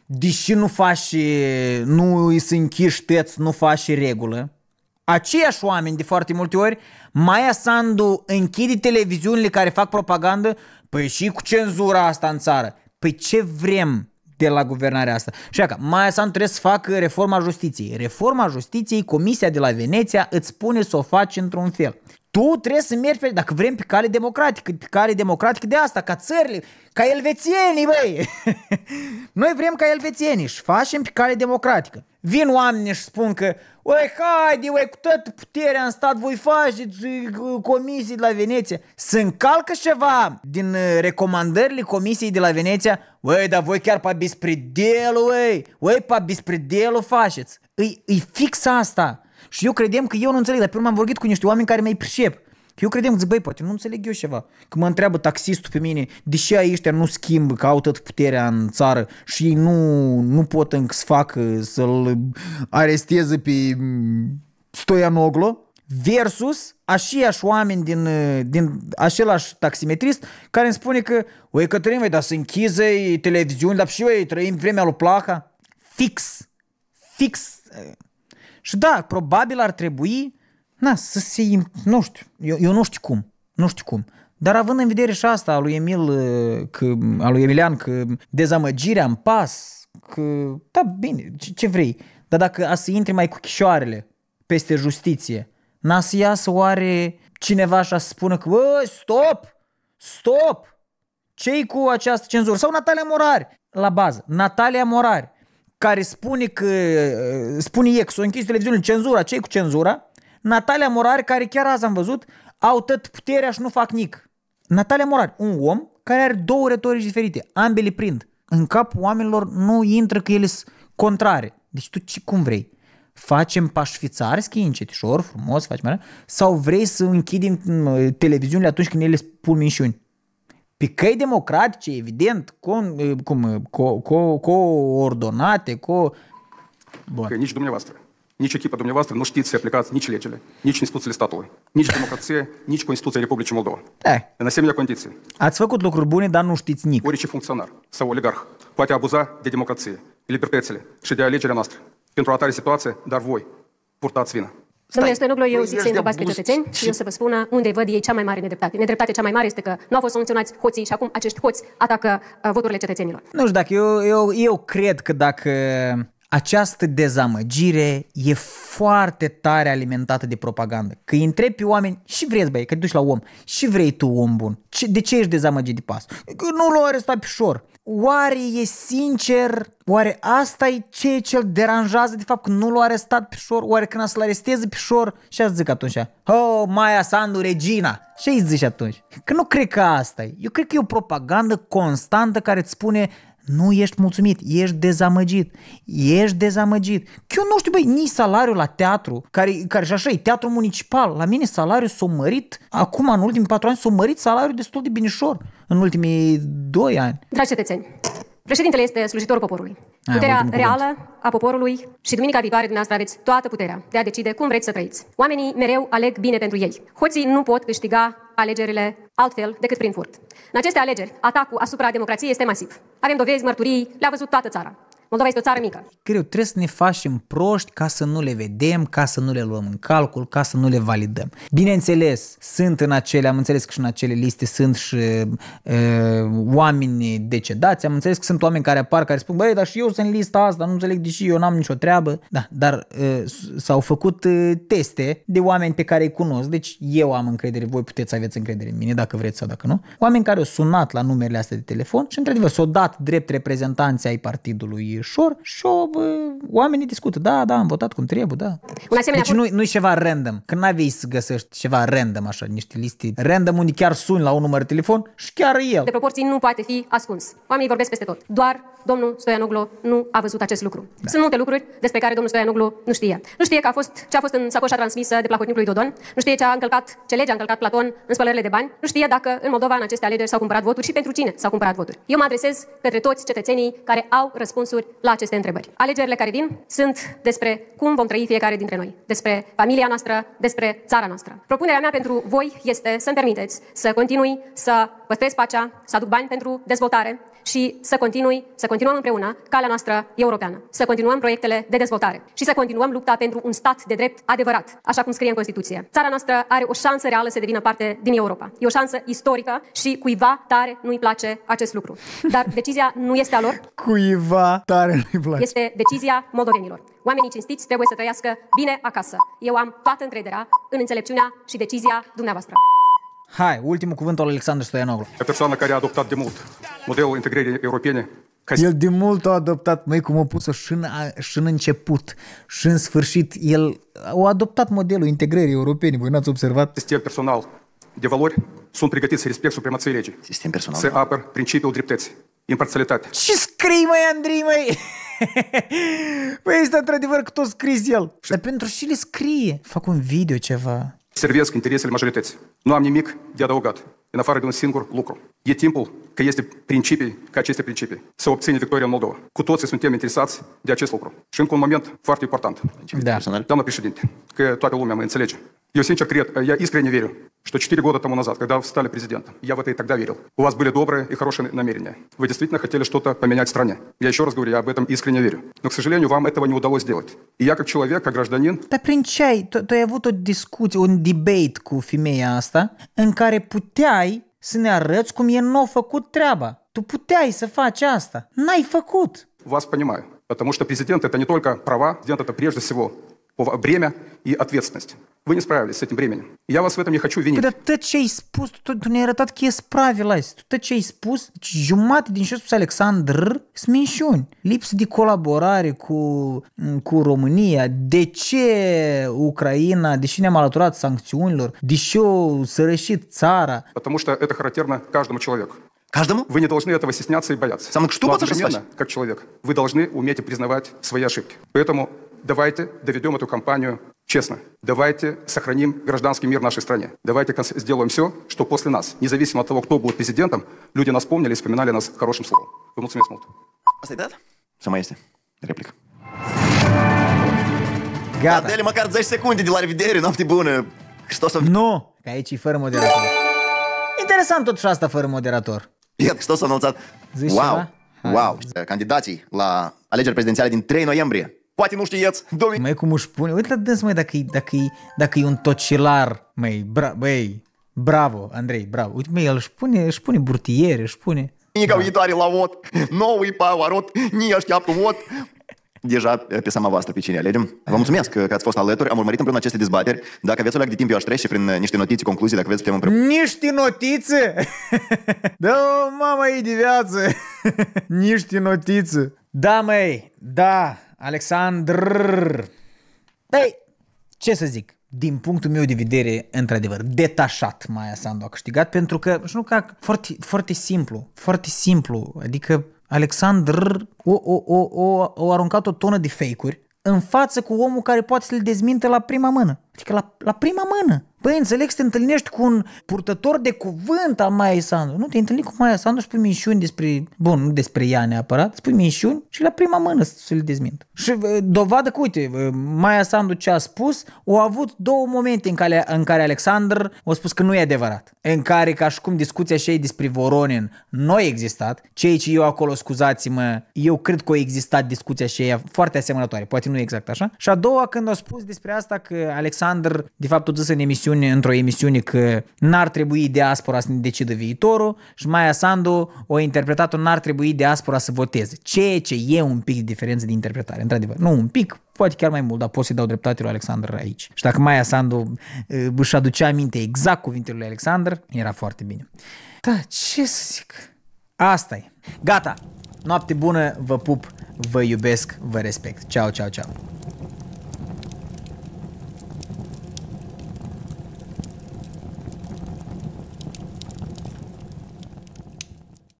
deși nu îi se închiși tăți, nu faci regulă, aceiași oameni de foarte multe ori, Maia Sandu închide televiziunile care fac propagandă, păi și cu cenzura asta în țară. Păi ce vrem de la guvernarea asta? Și așa, Maia Sandu trebuie să facă reforma justiției. Reforma justiției, Comisia de la Veneția îți spune să o faci într-un fel. Tu trebuie să mergi dacă vrem pe cale democratică de asta, ca țările, ca elvețienii, băi. Noi vrem ca elvețienii și facem pe cale democratică. Vin oamenii și spun că, haide, cu toată puterea în stat, voi faceți comisii de la Veneția. Se încalcă ceva din recomandările Comisiei de la Veneția, dar voi chiar pe bispredelul, pe bispredelul faceți. E fix asta. Și eu credem că eu nu înțeleg, dar pe urmă am vorbit cu niște oameni care mi-ai pricep. Că eu credem că zic, poate nu înțeleg eu ceva. Că mă întreabă taxistul pe mine, deși ăștia nu schimbă, că au tot puterea în țară și ei nu pot încă să facă, să-l aresteze pe Stoianoglu, versus aceiași oameni din același taximetrist care îmi spune că, Cătălin, dar să închiză televiziuni, dar și trăim vremea lui Plaha. Fix. Și da, probabil ar trebui să se... Nu știu, eu nu știu cum. Dar având în vedere și asta a lui Emilian, că dezamăgirea în pas, că... Da, bine, ce vrei. Dar dacă a să intri mai cu chișoarele peste justiție, n-a să iasă oare cineva și a să spună că stop! Ce-i cu această cenzură? Sau Natalia Morari, la bază. Natalia Morari, care spune că s-o închis televiziunile, cenzura, ce-i cu cenzura? Natalia Morari, care chiar azi am văzut, au tot puterea și nu fac nic. Natalia Morari, un om care are două retorici diferite, ambele prind. În capul oamenilor nu intră că ele sunt contrare. Deci tu cum vrei? Facem pașfițari, schii încetișor, frumos, sau vrei să închidem televiziunile atunci când ele spun minciuni? Pe căi democratice, evident, coordonate, Că nici dumneavoastră, nici echipa dumneavoastră nu știți să aplicați nici legile, nici instituțiile statului, nici democrație, nici Constituția Republicii Moldova. În asemenea condiții. Ați făcut lucruri bune, dar nu știți nic. Orice funcționar sau oligarh poate abuza de democrație, libertățile și de alegerea noastră pentru atare situație, dar voi purtați vina. Domnule Stoianoglu, eu zic să întrebați pe cetățeni și eu să vă spun unde văd ei cea mai mare nedreptate. Nedreptatea cea mai mare este că nu au fost sancționați hoții și acum acești hoți atacă voturile cetățenilor. Nu știu dacă eu cred că dacă această dezamăgire e foarte tare alimentată de propagandă. Că îi întrebi pe oameni și vrei, că te duci la om și vrei tu om bun. De ce ești dezamăgit de pas? Că nu l-au arestat Pișor. Oare e sincer? Oare asta e ce îl deranjează de fapt că nu l-a arestat Pișor? Oare când să-l aresteze Pișor? Și a zic atunci, Maia Sandu, regina. Ce îi zici atunci? Că nu cred că asta e. Eu cred că e o propagandă constantă care îți spune nu ești mulțumit, ești dezamăgit. Că eu nu știu, nici salariul la teatru, care și așa e teatru municipal, la mine salariul s-a mărit, acum în ultimii 4 ani s-a mărit salariul destul de binișor, în ultimii 2 ani. Dragi cetățeni, președintele este slujitorul poporului. Puterea reală a poporului și duminica viitoare dumneavoastră aveți toată puterea de a decide cum vreți să trăiți. Oamenii mereu aleg bine pentru ei. Hoții nu pot câștiga alegerile altfel decât prin furt. În aceste alegeri, atacul asupra democrației este masiv. Avem dovezi, mărturii, le-a văzut toată țara. Moldova este o țară mică. Greu, trebuie să ne facem proști ca să nu le vedem, ca să nu le luăm în calcul, ca să nu le validăm. Bineînțeles, am înțeles că și în acele liste sunt și oameni decedați, am înțeles că sunt oameni care apar, care spun, dar și eu sunt în lista asta, nu înțeleg de și eu n-am nicio treabă. Da, dar s-au făcut teste de oameni pe care îi cunosc, deci eu am încredere, voi puteți să aveți încredere în mine, dacă vreți sau dacă nu. Oameni care au sunat la numerele astea de telefon și într-adevăr s-au dat drept reprezentanți ai partidului Șor și oamenii discută. Da, am votat cum trebuie, da. Deci nu e ceva random. Când n-aveai să găsești ceva random, așa, niște liste random unde chiar suni la un număr de telefon și chiar el. De proporții nu poate fi ascuns. Oamenii vorbesc peste tot. Doar domnul Stoianoglu nu a văzut acest lucru. Da. Sunt multe lucruri despre care domnul Stoianoglu nu știe. Nu știe ce a fost în sacoșa transmisă de plahotnicului Dodon. Nu știe ce lege a încălcat Platon în spălările de bani. Nu știe dacă în Moldova în aceste alegeri s-au cumpărat voturi și pentru cine s-au cumpărat voturi. Eu mă adresez către toți cetățenii care au răspunsuri la aceste întrebări. Alegerile care vin sunt despre cum vom trăi fiecare dintre noi, despre familia noastră, despre țara noastră. Propunerea mea pentru voi este să-mi permiteți să continui să păstrez pacea, să aduc bani pentru dezvoltare și să continuăm împreună calea noastră europeană, să continuăm proiectele de dezvoltare și să continuăm lupta pentru un stat de drept adevărat, așa cum scrie în Constituție. Țara noastră are o șansă reală să devină parte din Europa. E o șansă istorică și cuiva tare nu-i place acest lucru. Dar decizia nu este a lor. Cuiva tare nu-i place. Este decizia moldovenilor. Oamenii cinstiți trebuie să trăiască bine acasă. Eu am toată încrederea în înțelepciunea și decizia dumneavoastră. Hai, ultimul cuvânt al Alexandru Stoianoglu. O persoană care a adoptat de mult modelul integrării europene. El de mult a adoptat, măi, cum a pus-o și în început și în sfârșit, el a adoptat modelul integrării europene, voi n-ați observat? Sistem personal de valori sunt pregătiți să respect supremației legii. Sistem personal. Să apăr principiul dreptății, imparțialitate. Ce scrii, măi, Andrei, măi? Păi este într-adevăr că tot scris el. Dar pentru ce le scrie? Fac un video ceva. Servesc interesele majorității. Nu am nimic de adăugat, în afară de un singur lucru. E timpul că aceste principii să obține victoria în Moldova. Cu toții suntem interesați de acest lucru. Și încă un moment foarte important. Da. Doamna președinte, că toată lumea mă înțelege. Я искренне верю, что 4 года тому назад, когда вы стали президентом, я в это и тогда верил. У вас были добрые и хорошие намерения. Вы действительно хотели что-то поменять в стране. Я еще раз говорю, я об этом искренне верю. Но, к сожалению, вам этого не удалось сделать. И я, как человек, как гражданин... Dar prin ce ai? Tu ai avut o discuție, un debate cu femeia asta, în care puteai să ne arăți cum el nu a făcut treaba. Tu puteai să faci asta. N-ai făcut. Вас понимаю. Потому что президент — это не только права, президент — это прежде всего бремя и ответственность. Вы не справились с этим бременем. Я вас в этом не хочу винить. Dar tot ce ai spus, tu ne-ai arătat că e spravilați. Tot ce ai spus, jumate din ce a spus Alexandru sunt minciuni. Lipsă de colaborare cu România. De ce Ucraina, deși ne-am alăturat sancțiunilor, deși o sărășit țara? Потому что это характерно каждому человеку. Каждому? Вы не должны этого стесняться и бояться. Самое что одновременно, как человек, вы должны уметь признавать свои ошибки. Поэтому давайте доведем эту кампанию честно. Давайте сохраним гражданский мир в нашей стране. Давайте сделаем все, что после нас, независимо от того, кто будет президентом, люди нас помнили и вспоминали нас хорошим словом. Vă mulțumesc mult. Asta e dat? Sau mai este? Replică. Gata. Dă-le măcar 10 secunde de la revedere, noapte bună. Hristos a... Nu, că aici e fără moderator. Interesant totuși asta fără moderator. Iată, Hristos a înălțat. Zici Wow, ceva? wow. Candidații la alegeri prezidențiale din 3 noiembrie. Poate nu știți, domnule. Măi, cum își pune. Uite la dâns, măi, dacă e un tocilar. Măi, băi, bravo, Andrei, bravo. Uite, măi, el își pune burtiere, își pune... Nica uitare la vot, nou-i pavarot, ni așteaptă vot. Deja pe seama voastră pe cine alegem. Vă mulțumesc că ați fost alături, am urmărit împreună aceste dezbateri. Dacă aveți o leac de timp, eu aș trece prin niște notiții, concluzii, dacă aveți, putem împreună. Niște notițe? Da, mama, e de viață. Niște notițe. Da, măi, da, Alexandru. Băi, ce să zic? Din punctul meu de vedere, într-adevăr, detașat Maia Sandu a câștigat, pentru că, nu că foarte simplu, adică Alexandru a aruncat o tonă de fake-uri în față cu omul care poate să le dezminte la prima mână. Adică la prima mână. Băi, înțeleg să te întâlnești cu un purtător de cuvânt al Maiei Sandu. Nu, te întâlni cu Maia Sandu și pui minciuni despre... Bun, nu despre ea neapărat. Spui minciuni și la prima mână să le dezmint. Și dovadă că, uite, Maia Sandu ce a spus, au avut două momente în care Alexandru a spus că nu e adevărat. În care, ca și cum discuția și ei despre Voronin nu a existat. Cei ce eu acolo, scuzați-mă, eu cred că a existat discuția și ei foarte asemănătoare. Poate nu exact așa. Și a doua, când a spus despre asta că Alexandru, de fapt, a zis într-o emisiune că n-ar trebui diaspora să ne decidă viitorul și Maia Sandu o interpretat-o n-ar trebui diaspora să voteze. Ceea ce e un pic de diferență de interpretare, într-adevăr. Nu un pic, poate chiar mai mult, dar pot să-i dau dreptate lui Alexandru aici. Și dacă Maia Sandu își aducea aminte exact cuvintele lui Alexandru, era foarte bine. Da, ce să zic? Asta e. Gata. Noapte bună, vă pup, vă iubesc, vă respect. Ceau, ceau, ceau.